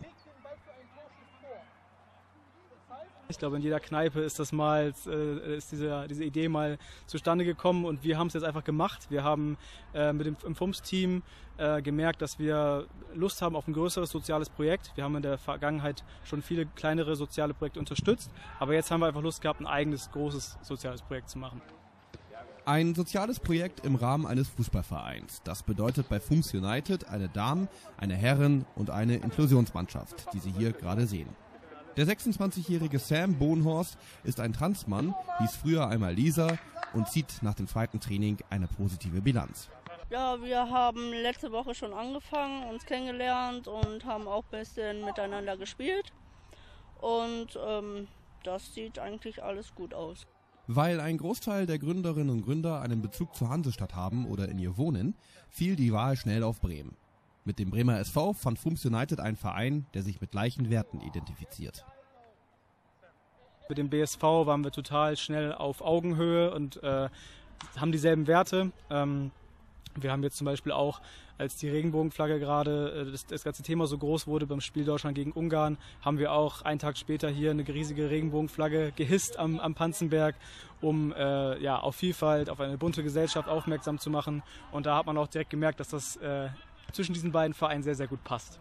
Ich glaube, in jeder Kneipe ist diese Idee mal zustande gekommen und wir haben es jetzt einfach gemacht. Wir haben im FUMS-Team gemerkt, dass wir Lust haben auf ein größeres soziales Projekt. Wir haben in der Vergangenheit schon viele kleinere soziale Projekte unterstützt, aber jetzt haben wir einfach Lust gehabt, ein eigenes großes soziales Projekt zu machen. Ein soziales Projekt im Rahmen eines Fußballvereins. Das bedeutet bei FUMS United eine Damen-, eine Herren- und eine Inklusionsmannschaft, die Sie hier gerade sehen. Der 26-jährige Sam Bohnhorst ist ein Transmann, hieß früher einmal Lisa und zieht nach dem zweiten Training eine positive Bilanz. Ja, wir haben letzte Woche schon angefangen, uns kennengelernt und haben auch ein bisschen miteinander gespielt. Und das sieht eigentlich alles gut aus. Weil ein Großteil der Gründerinnen und Gründer einen Bezug zur Hansestadt haben oder in ihr wohnen, fiel die Wahl schnell auf Bremen. Mit dem Bremer SV fand FUMS United einen Verein, der sich mit gleichen Werten identifiziert. Mit dem BSV waren wir total schnell auf Augenhöhe und haben dieselben Werte. Wir haben jetzt zum Beispiel auch, als die Regenbogenflagge gerade, das ganze Thema so groß wurde beim Spiel Deutschland gegen Ungarn, haben wir auch einen Tag später hier eine riesige Regenbogenflagge gehisst am Panzenberg, um auf Vielfalt, auf eine bunte Gesellschaft aufmerksam zu machen. Und da hat man auch direkt gemerkt, dass das zwischen diesen beiden Vereinen sehr, sehr gut passt.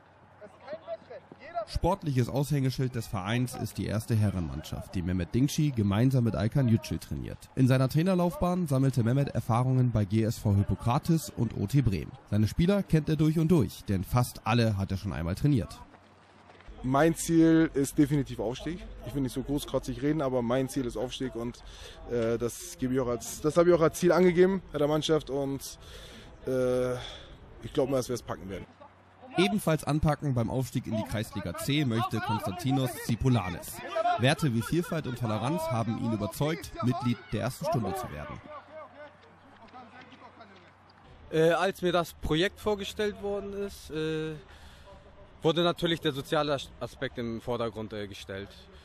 Sportliches Aushängeschild des Vereins ist die erste Herrenmannschaft, die Mehmet Dingshi gemeinsam mit Alkan Yücel trainiert. In seiner Trainerlaufbahn sammelte Mehmet Erfahrungen bei GSV Hippokrates und OT Bremen. Seine Spieler kennt er durch und durch, denn fast alle hat er schon einmal trainiert. Mein Ziel ist definitiv Aufstieg. Ich will nicht so großkotzig reden, aber mein Ziel ist Aufstieg und das habe ich auch als Ziel angegeben bei der Mannschaft und ich glaube mal, dass wir es packen werden. Ebenfalls anpacken beim Aufstieg in die Kreisliga C möchte Konstantinos Zipolanis. Werte wie Vielfalt und Toleranz haben ihn überzeugt, Mitglied der ersten Stunde zu werden. Als mir das Projekt vorgestellt worden ist, wurde natürlich der soziale Aspekt im Vordergrund gestellt.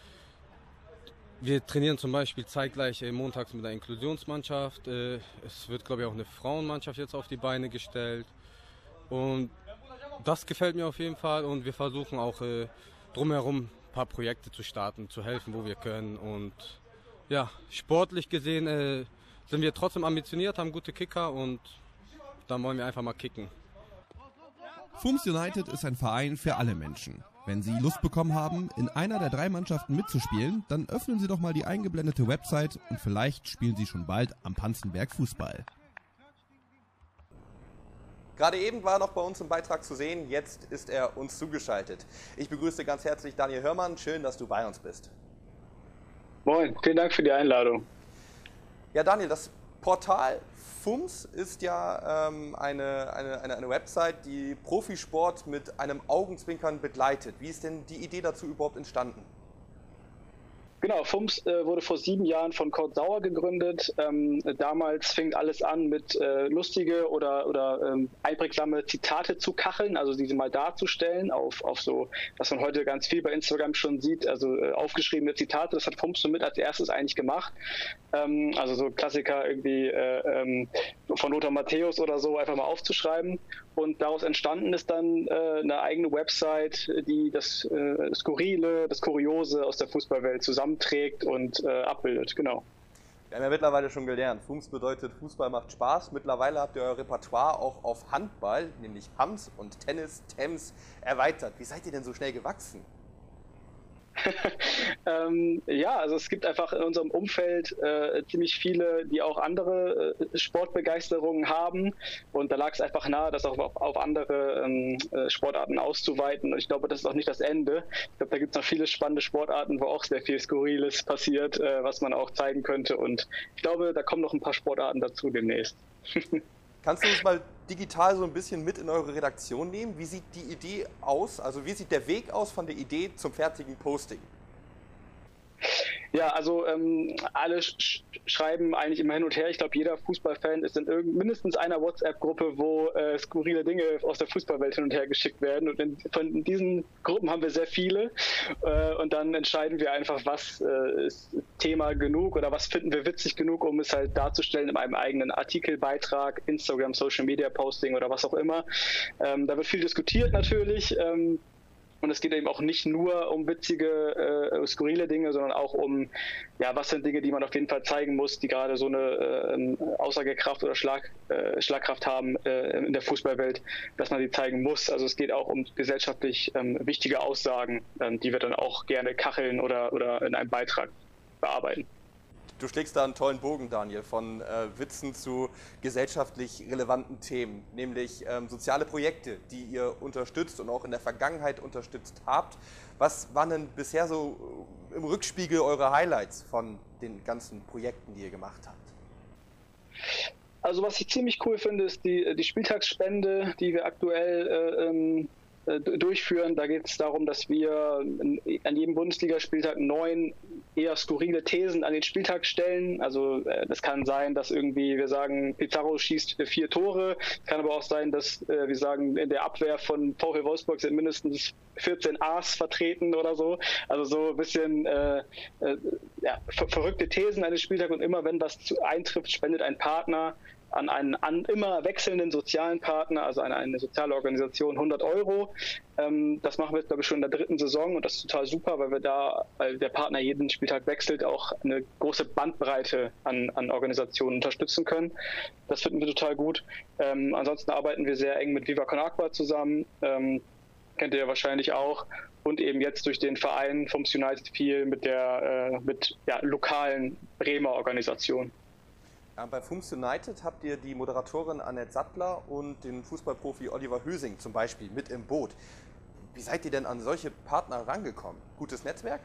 Wir trainieren zum Beispiel zeitgleich montags mit der Inklusionsmannschaft. Es wird, glaube ich, auch eine Frauenmannschaft jetzt auf die Beine gestellt. Und das gefällt mir auf jeden Fall. Und wir versuchen auch drumherum ein paar Projekte zu starten, zu helfen, wo wir können. Und ja, sportlich gesehen sind wir trotzdem ambitioniert, haben gute Kicker und dann wollen wir einfach mal kicken. FUMS United ist ein Verein für alle Menschen. Wenn Sie Lust bekommen haben, in einer der 3 Mannschaften mitzuspielen, dann öffnen Sie doch mal die eingeblendete Website und vielleicht spielen Sie schon bald am Panzenberg Fußball. Gerade eben war er noch bei uns im Beitrag zu sehen, jetzt ist er uns zugeschaltet. Ich begrüße ganz herzlich Daniel Hörmann, schön, dass du bei uns bist. Moin, vielen Dank für die Einladung. Ja Daniel, das Portal FUMS ist ja eine Website, die Profisport mit einem Augenzwinkern begleitet. Wie ist denn die Idee dazu überhaupt entstanden? Genau, FUMS wurde vor 7 Jahren von Kurt Sauer gegründet. Damals fing alles an mit lustige oder einprägsame Zitate zu kacheln, also diese mal darzustellen auf so, was man heute ganz viel bei Instagram schon sieht, also aufgeschriebene Zitate. Das hat FUMS somit als erstes eigentlich gemacht. Also so Klassiker irgendwie von Lothar Matthäus oder so einfach mal aufzuschreiben. Und daraus entstanden ist dann eine eigene Website, die das Skurrile, das Kuriose aus der Fußballwelt zusammenträgt und abbildet, genau. Wir haben ja mittlerweile schon gelernt, FUMS bedeutet Fußball macht Spaß. Mittlerweile habt ihr euer Repertoire auch auf Handball, nämlich Hams und Tennis, Tems, erweitert. Wie seid ihr denn so schnell gewachsen? Ja, also es gibt einfach in unserem Umfeld ziemlich viele, die auch andere Sportbegeisterungen haben, und da lag es einfach nahe, das auch auf andere Sportarten auszuweiten, und ich glaube, das ist auch nicht das Ende. Ich glaube, da gibt es noch viele spannende Sportarten, wo auch sehr viel Skurriles passiert, was man auch zeigen könnte, und ich glaube, da kommen noch ein paar Sportarten dazu demnächst. Kannst du uns mal digital so ein bisschen mit in eure Redaktion nehmen? Wie sieht die Idee aus? Also wie sieht der Weg aus von der Idee zum fertigen Posting? Ja, also alle schreiben eigentlich immer hin und her. Ich glaube, jeder Fußballfan ist in mindestens einer WhatsApp-Gruppe, wo skurrile Dinge aus der Fußballwelt hin und her geschickt werden. Und von diesen Gruppen haben wir sehr viele. Und dann entscheiden wir einfach, was ist Thema genug oder was finden wir witzig genug, um es halt darzustellen in einem eigenen Artikelbeitrag, Instagram, Social Media Posting oder was auch immer. Da wird viel diskutiert natürlich. Und es geht eben auch nicht nur um witzige, skurrile Dinge, sondern auch um, ja, was sind Dinge, die man auf jeden Fall zeigen muss, die gerade so eine Aussagekraft oder Schlagkraft haben in der Fußballwelt, dass man die zeigen muss. Also es geht auch um gesellschaftlich wichtige Aussagen, die wir dann auch gerne kacheln oder in einem Beitrag bearbeiten. Du schlägst da einen tollen Bogen, Daniel, von Witzen zu gesellschaftlich relevanten Themen, nämlich soziale Projekte, die ihr unterstützt und auch in der Vergangenheit unterstützt habt. Was waren denn bisher so im Rückspiegel eure Highlights von den ganzen Projekten, die ihr gemacht habt? Also was ich ziemlich cool finde, ist die Spieltagsspende, die wir aktuell durchführen. Da geht es darum, dass wir an jedem Bundesligaspieltag 9 eher skurrile Thesen an den Spieltag stellen. Also das kann sein, dass irgendwie wir sagen, Pizarro schießt 4 Tore. Kann aber auch sein, dass wir sagen, in der Abwehr von VfL Wolfsburg sind mindestens 14 A's vertreten oder so. Also so ein bisschen verrückte Thesen an den Spieltag, und immer wenn das eintrifft, spendet ein Partner an einen immer wechselnden sozialen Partner, also an eine soziale Organisation, 100 €. Das machen wir jetzt, glaube ich, schon in der 3. Saison, und das ist total super, weil der Partner jeden Spieltag wechselt, auch eine große Bandbreite an Organisationen unterstützen können. Das finden wir total gut. Ansonsten arbeiten wir sehr eng mit Viva Con Agua zusammen, kennt ihr ja wahrscheinlich auch, und eben jetzt durch den Verein FUMS United viel mit lokalen Bremer Organisationen. Bei FUMS United habt ihr die Moderatorin Annette Sattler und den Fußballprofi Oliver Hösing zum Beispiel mit im Boot. Wie seid ihr denn an solche Partner rangekommen? Gutes Netzwerk?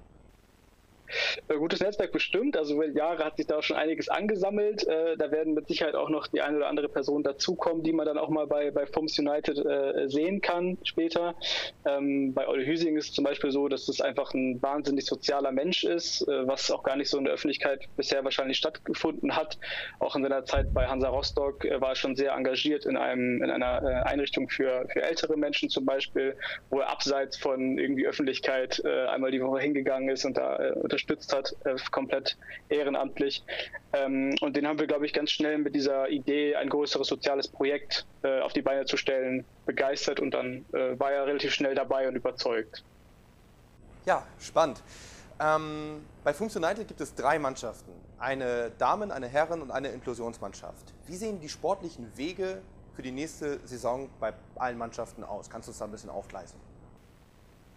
Gutes Netzwerk bestimmt, also über Jahre hat sich da schon einiges angesammelt. Da werden mit Sicherheit auch noch die eine oder andere Person dazukommen, die man dann auch mal bei FUMS United sehen kann später. Bei Olli Hüsing ist es zum Beispiel so, dass es einfach ein wahnsinnig sozialer Mensch ist, was auch gar nicht so in der Öffentlichkeit bisher wahrscheinlich stattgefunden hat. Auch in seiner Zeit bei Hansa Rostock war er schon sehr engagiert in einer Einrichtung für ältere Menschen zum Beispiel, wo er abseits von irgendwie Öffentlichkeit einmal die Woche hingegangen ist und da unterstützt hat, komplett ehrenamtlich. Und den haben wir, glaube ich, ganz schnell mit dieser Idee, ein größeres soziales Projekt auf die Beine zu stellen, begeistert, und dann war er relativ schnell dabei und überzeugt. Ja, spannend. Bei FUMS United gibt es 3 Mannschaften. Eine Damen-, eine Herren- und eine Inklusionsmannschaft. Wie sehen die sportlichen Wege für die nächste Saison bei allen Mannschaften aus? Kannst du uns da ein bisschen aufgleisen?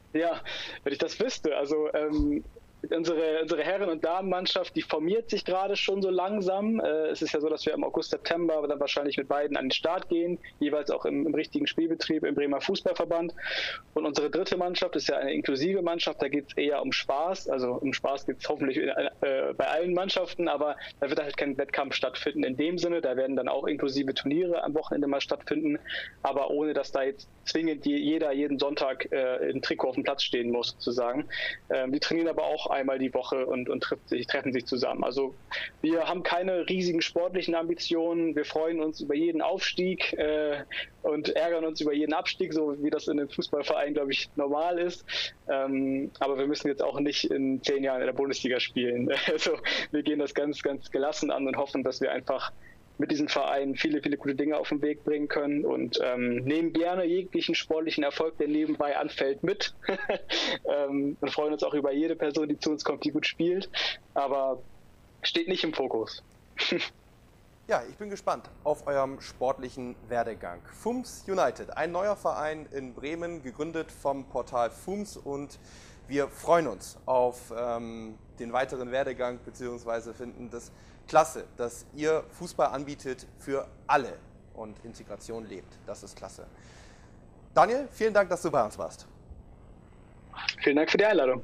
Ja, wenn ich das wüsste. Also unsere Herren- und Damenmannschaft, die formiert sich gerade schon so langsam. Es ist ja so, dass wir im August, September dann wahrscheinlich mit beiden an den Start gehen, jeweils auch im richtigen Spielbetrieb im Bremer Fußballverband. Und unsere dritte Mannschaft ist ja eine inklusive Mannschaft, da geht es eher um Spaß. Also um Spaß geht es hoffentlich bei allen Mannschaften, aber da wird halt kein Wettkampf stattfinden in dem Sinne. Da werden dann auch inklusive Turniere am Wochenende mal stattfinden, aber ohne, dass da jetzt zwingend jeder jeden Sonntag im Trikot auf dem Platz stehen muss, sozusagen. Die trainieren aber auch einmal die Woche und treffen sich zusammen. Also wir haben keine riesigen sportlichen Ambitionen. Wir freuen uns über jeden Aufstieg und ärgern uns über jeden Abstieg, so wie das in einem Fußballverein, glaube ich, normal ist. Aber wir müssen jetzt auch nicht in 10 Jahren in der Bundesliga spielen. Also wir gehen das ganz, ganz gelassen an und hoffen, dass wir einfach mit diesem Verein viele, viele gute Dinge auf den Weg bringen können und nehmen gerne jeglichen sportlichen Erfolg, der nebenbei anfällt, mit. Und freuen uns auch über jede Person, die zu uns kommt, die gut spielt, aber steht nicht im Fokus. Ja, ich bin gespannt auf eurem sportlichen Werdegang. FUMS United, ein neuer Verein in Bremen, gegründet vom Portal FUMS, und wir freuen uns auf den weiteren Werdegang, beziehungsweise finden das klasse, dass ihr Fußball anbietet für alle und Integration lebt. Das ist klasse. Daniel, vielen Dank, dass du bei uns warst. Vielen Dank für die Einladung.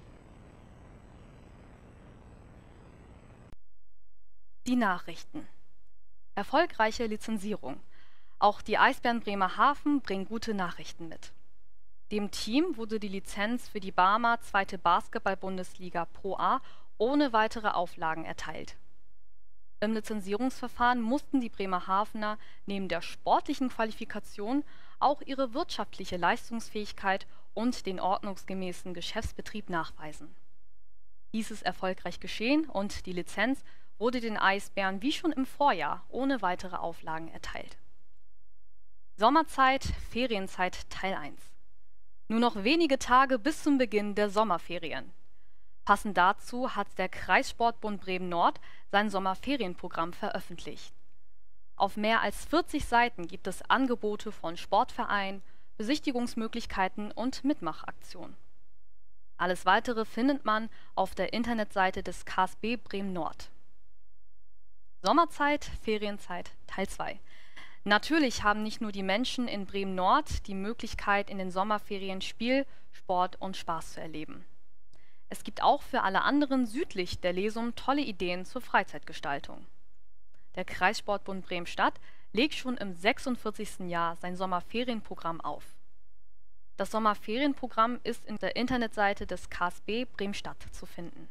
Die Nachrichten. Erfolgreiche Lizenzierung. Auch die Eisbären Bremerhaven bringen gute Nachrichten mit. Dem Team wurde die Lizenz für die Barmer 2. Basketball-Bundesliga Pro A ohne weitere Auflagen erteilt. Im Lizenzierungsverfahren mussten die Bremerhavener neben der sportlichen Qualifikation auch ihre wirtschaftliche Leistungsfähigkeit und den ordnungsgemäßen Geschäftsbetrieb nachweisen. Dies ist erfolgreich geschehen und die Lizenz wurde den Eisbären wie schon im Vorjahr ohne weitere Auflagen erteilt. Sommerzeit, Ferienzeit Teil 1. Nur noch wenige Tage bis zum Beginn der Sommerferien. Passend dazu hat der Kreissportbund Bremen-Nord sein Sommerferienprogramm veröffentlicht. Auf mehr als 40 Seiten gibt es Angebote von Sportvereinen, Besichtigungsmöglichkeiten und Mitmachaktionen. Alles Weitere findet man auf der Internetseite des KSB Bremen-Nord. Sommerzeit, Ferienzeit Teil 2. Natürlich haben nicht nur die Menschen in Bremen-Nord die Möglichkeit, in den Sommerferien Spiel, Sport und Spaß zu erleben. Es gibt auch für alle anderen südlich der Lesum tolle Ideen zur Freizeitgestaltung. Der Kreissportbund Bremen-Stadt legt schon im 46. Jahr sein Sommerferienprogramm auf. Das Sommerferienprogramm ist in der Internetseite des KSB Bremen-Stadt zu finden.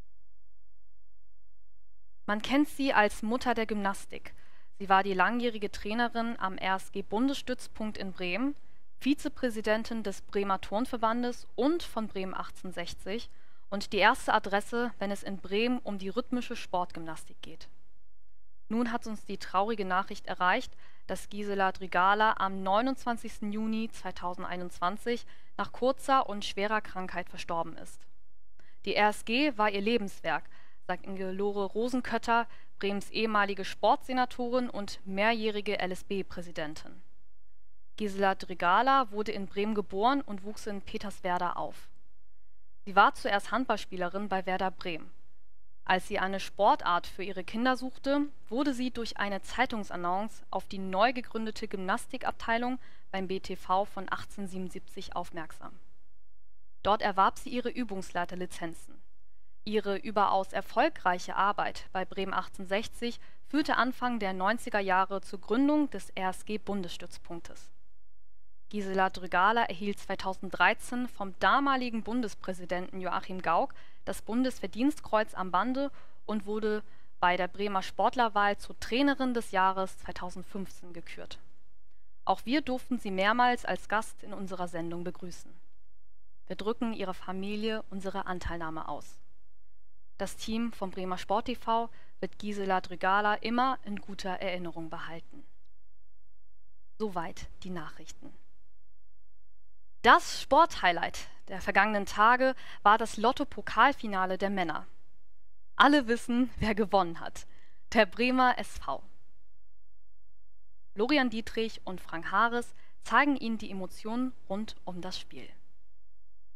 Man kennt sie als Mutter der Gymnastik. Sie war die langjährige Trainerin am RSG-Bundesstützpunkt in Bremen, Vizepräsidentin des Bremer Turnverbandes und von Bremen 1860 und die erste Adresse, wenn es in Bremen um die rhythmische Sportgymnastik geht. Nun hat uns die traurige Nachricht erreicht, dass Gisela Drigala am 29. Juni 2021 nach kurzer und schwerer Krankheit verstorben ist. Die RSG war ihr Lebenswerk, sagt Ingelore Rosenkötter, Bremens ehemalige Sportsenatorin und mehrjährige LSB-Präsidentin. Gisela Drigala wurde in Bremen geboren und wuchs in Peterswerda auf. Sie war zuerst Handballspielerin bei Werder Bremen. Als sie eine Sportart für ihre Kinder suchte, wurde sie durch eine Zeitungsannonce auf die neu gegründete Gymnastikabteilung beim BTV von 1877 aufmerksam. Dort erwarb sie ihre Übungsleiterlizenzen. Ihre überaus erfolgreiche Arbeit bei Bremen 1860 führte Anfang der 90er Jahre zur Gründung des RSG-Bundesstützpunktes. Gisela Drigala erhielt 2013 vom damaligen Bundespräsidenten Joachim Gauck das Bundesverdienstkreuz am Bande und wurde bei der Bremer Sportlerwahl zur Trainerin des Jahres 2015 gekürt. Auch wir durften sie mehrmals als Gast in unserer Sendung begrüßen. Wir drücken ihrer Familie unsere Anteilnahme aus. Das Team vom Bremer Sport TV wird Gisela Drigala immer in guter Erinnerung behalten. Soweit die Nachrichten. Das Sporthighlight der vergangenen Tage war das Lotto-Pokalfinale der Männer. Alle wissen, wer gewonnen hat. Der Bremer SV. Florian Dietrich und Frank Haares zeigen Ihnen die Emotionen rund um das Spiel.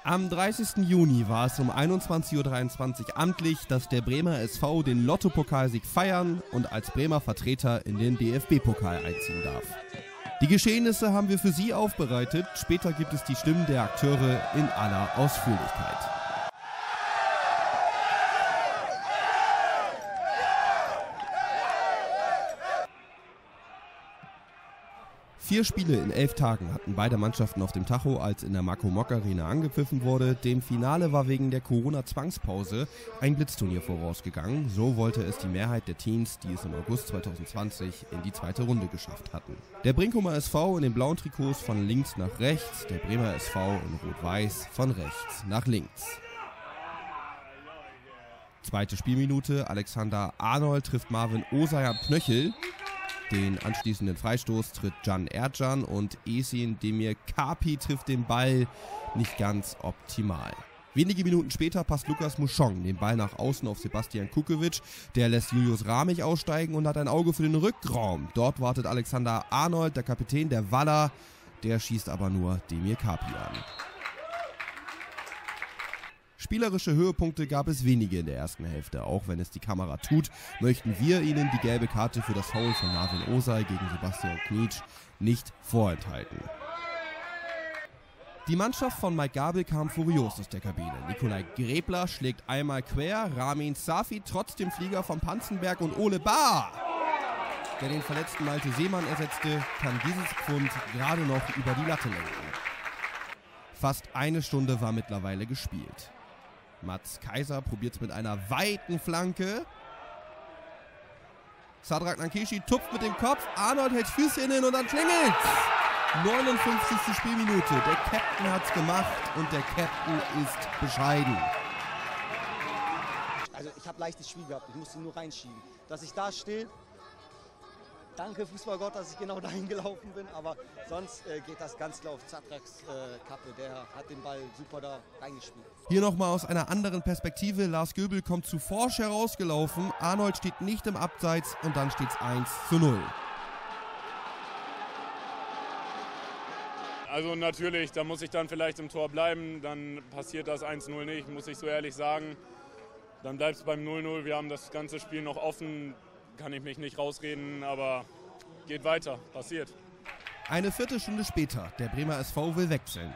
Am 30. Juni war es um 21:23 Uhr amtlich, dass der Bremer SV den Lottopokalsieg feiern und als Bremer Vertreter in den DFB-Pokal einziehen darf. Die Geschehnisse haben wir für Sie aufbereitet. Später gibt es die Stimmen der Akteure in aller Ausführlichkeit. Vier Spiele in 11 Tagen hatten beide Mannschaften auf dem Tacho, als in der Marco-Mock-Arena angepfiffen wurde. Dem Finale war wegen der Corona-Zwangspause ein Blitzturnier vorausgegangen. So wollte es die Mehrheit der Teams, die es im August 2020 in die zweite Runde geschafft hatten. Der Brinkumer SV in den blauen Trikots von links nach rechts, der Bremer SV in rot-weiß von rechts nach links. Zweite Spielminute, Alexander Arnold trifft Marvin Osay am Knöchel. Den anschließenden Freistoß tritt Can Ercan und Esin Demir Kapi trifft den Ball nicht ganz optimal. Wenige Minuten später passt Lukas Muschong den Ball nach außen auf Sebastian Kukovic. Der lässt Julius Ramich aussteigen und hat ein Auge für den Rückraum. Dort wartet Alexander Arnold, der Kapitän der Waller. Der schießt aber nur Demir Kapi an. Spielerische Höhepunkte gab es wenige in der ersten Hälfte. Auch wenn es die Kamera tut, möchten wir Ihnen die gelbe Karte für das Foul von Marvin Osay gegen Sebastian Knietsch nicht vorenthalten. Die Mannschaft von Mike Gabel kam furios aus der Kabine. Nikolai Gräbler schlägt einmal quer, Ramin Safi trotz dem Flieger von Panzenberg und Ole Bahr, der den verletzten Malte Seemann ersetzte, kann dieses Pfund gerade noch über die Latte lenken. Fast eine Stunde war mittlerweile gespielt. Mats Kaiser probiert es mit einer weiten Flanke. Sadrak Nankeshi tupft mit dem Kopf, Arnold hält Füßchen hin und dann klingelt's. 59. Spielminute, der Captain hat's gemacht und der Captain ist bescheiden. Also ich habe leichtes Spiel gehabt, ich musste nur reinschieben. Dass ich da stehe, danke Fußballgott, dass ich genau dahin gelaufen bin, aber sonst geht das ganz klar auf Zadraks Kappe. Der hat den Ball super da reingespielt. Hier nochmal aus einer anderen Perspektive. Lars Göbel kommt zu forsch herausgelaufen. Arnold steht nicht im Abseits und dann steht es 1:0. Also natürlich, da muss ich dann vielleicht im Tor bleiben. Dann passiert das 1:0 nicht, muss ich so ehrlich sagen. Dann bleibt es beim 0:0. Wir haben das ganze Spiel noch offen. Kann ich mich nicht rausreden, aber geht weiter, passiert. Eine Viertelstunde später, der Bremer SV will wechseln.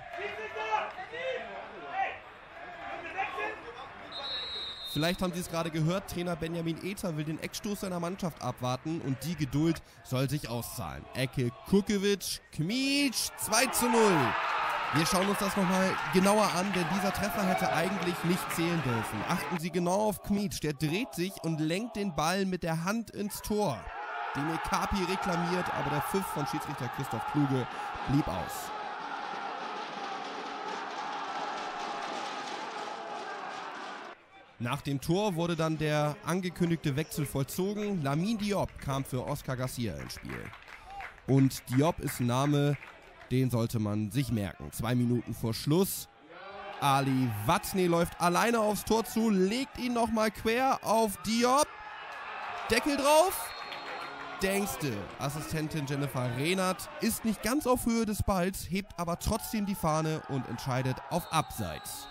Vielleicht haben Sie es gerade gehört, Trainer Benjamin Ether will den Eckstoß seiner Mannschaft abwarten und die Geduld soll sich auszahlen. Ecke Kukovic, Kmietsch, 2:0. Wir schauen uns das nochmal genauer an, denn dieser Treffer hätte eigentlich nicht zählen dürfen. Achten Sie genau auf Kmietsch, der dreht sich und lenkt den Ball mit der Hand ins Tor. Demir Kapi reklamiert, aber der Pfiff von Schiedsrichter Christoph Kluge blieb aus. Nach dem Tor wurde dann der angekündigte Wechsel vollzogen. Lamine Diop kam für Oscar Garcia ins Spiel. Und Diop ist ein Name, den sollte man sich merken. 2 Minuten vor Schluss. Ali Watzny läuft alleine aufs Tor zu, legt ihn nochmal quer auf Diop. Deckel drauf. Denkste, Assistentin Jennifer Rehnert, ist nicht ganz auf Höhe des Balls, hebt aber trotzdem die Fahne und entscheidet auf Abseits.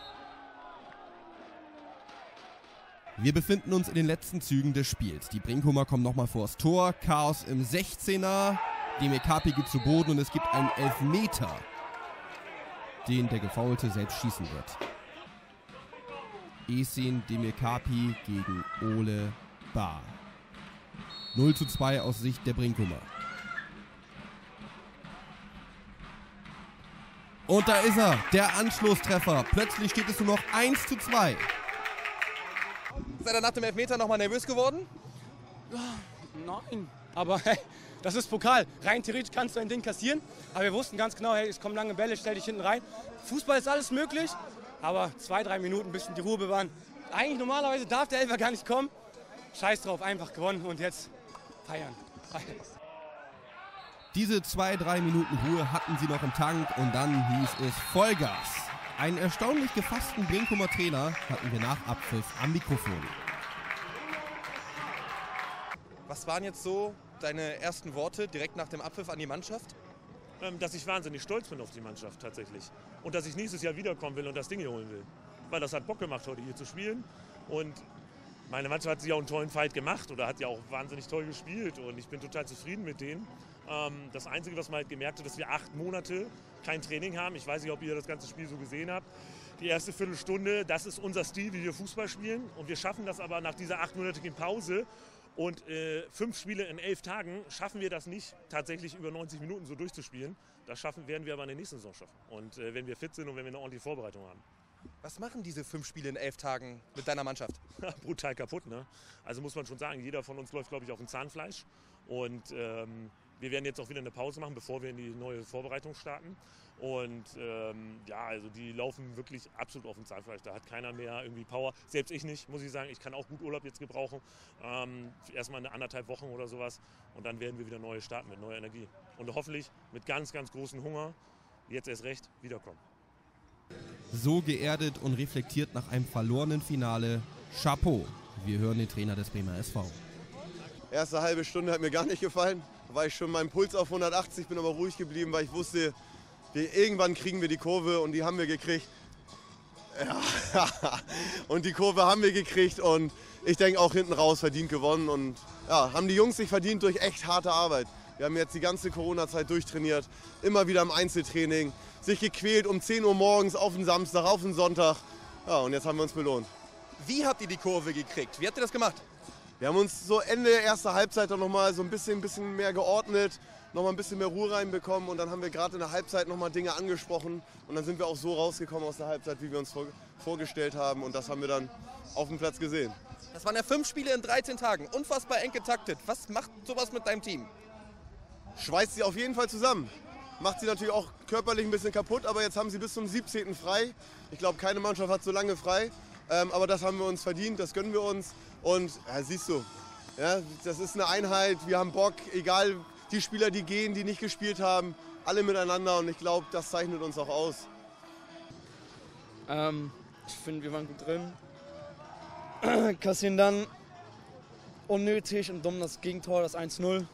Wir befinden uns in den letzten Zügen des Spiels. Die Brinkumer kommen nochmal vors Tor. Chaos im 16er. Demir Kapi geht zu Boden und es gibt einen Elfmeter, den der Gefaulte selbst schießen wird. Esin Demir Kapi gegen Ole Bahr. 0:2 aus Sicht der Brinkumer. Und da ist er, der Anschlusstreffer. Plötzlich steht es nur noch 1:2. Seid ihr nach dem Elfmeter nochmal nervös geworden? Nein, aber hey, das ist Pokal. Rein theoretisch kannst du ein Ding kassieren. Aber wir wussten ganz genau, hey, es kommen lange Bälle, stell dich hinten rein. Fußball ist alles möglich, aber 2-3 Minuten ein bisschen die Ruhe bewahren. Eigentlich normalerweise darf der Elfer gar nicht kommen. Scheiß drauf, einfach gewonnen und jetzt feiern. Diese 2-3 Minuten Ruhe hatten sie noch im Tank und dann hieß es Vollgas. Einen erstaunlich gefassten Brinkumer Trainer hatten wir nach Abpfiff am Mikrofon. Was waren jetzt so deine ersten Worte direkt nach dem Abpfiff an die Mannschaft? Dass ich wahnsinnig stolz bin auf die Mannschaft tatsächlich. und dass ich nächstes Jahr wiederkommen will und das Ding hier holen will. Weil das hat Bock gemacht, heute hier zu spielen. Und meine Mannschaft hat sich auch einen tollen Fight gemacht oder hat ja auch wahnsinnig toll gespielt und ich bin total zufrieden mit denen. Das Einzige, was man halt gemerkt hat, dass wir 8 Monate kein Training haben. Ich weiß nicht, ob ihr das ganze Spiel so gesehen habt. Die erste Viertelstunde, das ist unser Stil, wie wir Fußball spielen. Und wir schaffen das aber nach dieser 8-monatigen Pause. Und 5 Spiele in 11 Tagen schaffen wir das nicht, tatsächlich über 90 Minuten so durchzuspielen. Das werden wir aber in der nächsten Saison schaffen. Und wenn wir fit sind und wenn wir eine ordentliche Vorbereitung haben. Was machen diese 5 Spiele in 11 Tagen mit deiner Mannschaft? Brutal kaputt, ne? Also muss man schon sagen, jeder von uns läuft, glaube ich, auf dem Zahnfleisch. Und wir werden jetzt auch wieder eine Pause machen, bevor wir in die neue Vorbereitung starten. Und ja, also die laufen wirklich absolut auf dem Zahnfleisch. Da hat keiner mehr irgendwie Power. Selbst ich nicht, muss ich sagen. Ich kann auch gut Urlaub jetzt gebrauchen. Erstmal eine 1,5 Wochen oder sowas. Und dann werden wir wieder neu starten mit neuer Energie. Und hoffentlich mit ganz, ganz großem Hunger, jetzt erst recht, wiederkommen. So geerdet und reflektiert nach einem verlorenen Finale. Chapeau. Wir hören den Trainer des Bremer SV. Erste halbe Stunde hat mir gar nicht gefallen. Da war ich schon meinen Puls auf 180, bin aber ruhig geblieben, weil ich wusste, irgendwann kriegen wir die Kurve und die haben wir gekriegt. Ja. Und die Kurve haben wir gekriegt und ich denke auch hinten raus verdient gewonnen. Und ja, haben die Jungs sich verdient durch echt harte Arbeit. Wir haben jetzt die ganze Corona-Zeit durchtrainiert, immer wieder im Einzeltraining, sich gequält um 10 Uhr morgens auf den Samstag, auf den Sonntag. Ja, und jetzt haben wir uns belohnt. Wie habt ihr die Kurve gekriegt? Wie habt ihr das gemacht? Wir haben uns so Ende erster Halbzeit noch mal so ein bisschen mehr geordnet, noch mal ein bisschen mehr Ruhe reinbekommen und dann haben wir gerade in der Halbzeit noch mal Dinge angesprochen und dann sind wir auch so rausgekommen aus der Halbzeit, wie wir uns vorgestellt haben und das haben wir dann auf dem Platz gesehen. Das waren ja 5 Spiele in 13 Tagen, unfassbar eng getaktet. Was macht sowas mit deinem Team? Schweißt sie auf jeden Fall zusammen. Macht sie natürlich auch körperlich ein bisschen kaputt, aber jetzt haben sie bis zum 17. frei. Ich glaube, keine Mannschaft hat so lange frei, aber das haben wir uns verdient, das gönnen wir uns. Und ja, siehst du, ja, das ist eine Einheit, wir haben Bock, egal die Spieler, die gehen, die nicht gespielt haben, alle miteinander und ich glaube, das zeichnet uns auch aus. Ich finde, wir waren gut drin. Kassieren dann unnötig und dumm das Gegentor, das 1-0.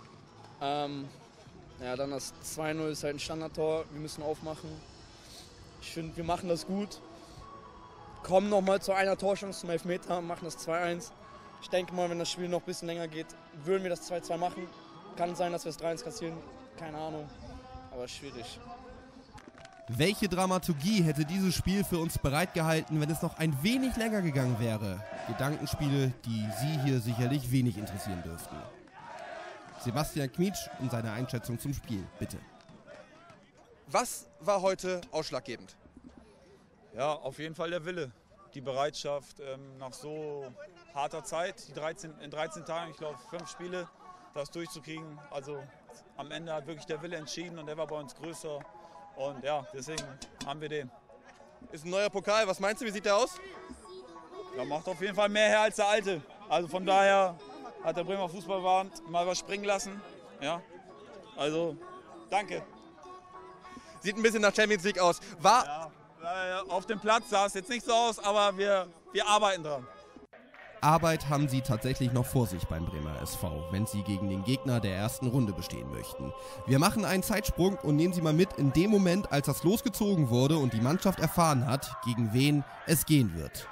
Ja, dann das 2-0 ist halt ein Standardtor, wir müssen aufmachen. Ich finde, wir machen das gut. Kommen nochmal zu einer Torchance zum Elfmeter, machen das 2-1. Ich denke mal, wenn das Spiel noch ein bisschen länger geht, würden wir das 2-2 machen. Kann sein, dass wir das 3-1 kassieren, keine Ahnung, aber schwierig. Welche Dramaturgie hätte dieses Spiel für uns bereitgehalten, wenn es noch ein wenig länger gegangen wäre? Gedankenspiele, die Sie hier sicherlich wenig interessieren dürften. Sebastian Kmitsch und seine Einschätzung zum Spiel, bitte. Was war heute ausschlaggebend? Ja, auf jeden Fall der Wille, die Bereitschaft nach so harter Zeit, in 13 Tagen, ich glaube 5 Spiele, das durchzukriegen. Also am Ende hat wirklich der Wille entschieden und der war bei uns größer. Und ja, deswegen haben wir den. Ist ein neuer Pokal, was meinst du, wie sieht der aus? Ja, macht auf jeden Fall mehr her als der alte. Also von daher hat der Bremer Fußballverband mal was springen lassen. Ja, also danke. Sieht ein bisschen nach Champions League aus. Auf dem Platz sah es jetzt nicht so aus, aber wir arbeiten dran. Arbeit haben sie tatsächlich noch vor sich beim Bremer SV, wenn sie gegen den Gegner der ersten Runde bestehen möchten. Wir machen einen Zeitsprung und nehmen sie mal mit in dem Moment, als das losgezogen wurde und die Mannschaft erfahren hat, gegen wen es gehen wird.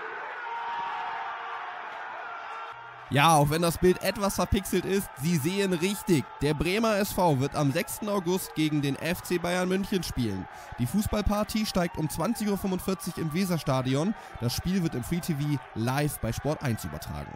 Ja, auch wenn das Bild etwas verpixelt ist, Sie sehen richtig. Der Bremer SV wird am 6. August gegen den FC Bayern München spielen. Die Fußballparty steigt um 20.45 Uhr im Weserstadion. Das Spiel wird im Free TV live bei Sport 1 übertragen.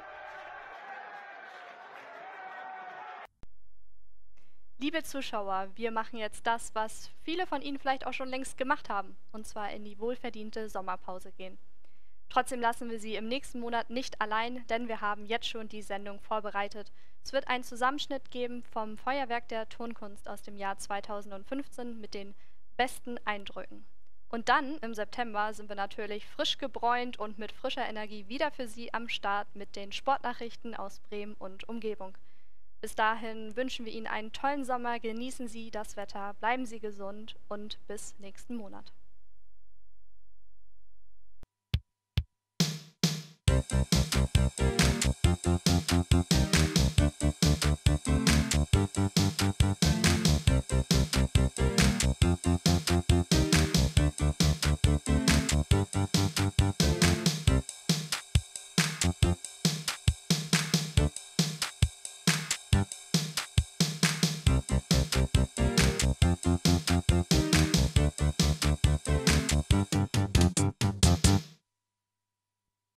Liebe Zuschauer, wir machen jetzt das, was viele von Ihnen vielleicht auch schon längst gemacht haben, und zwar in die wohlverdiente Sommerpause gehen. Trotzdem lassen wir Sie im nächsten Monat nicht allein, denn wir haben jetzt schon die Sendung vorbereitet. Es wird einen Zusammenschnitt geben vom Feuerwerk der Tonkunst aus dem Jahr 2015 mit den besten Eindrücken. Und dann im September sind wir natürlich frisch gebräunt und mit frischer Energie wieder für Sie am Start mit den Sportnachrichten aus Bremen und Umgebung. Bis dahin wünschen wir Ihnen einen tollen Sommer, genießen Sie das Wetter, bleiben Sie gesund und bis nächsten Monat.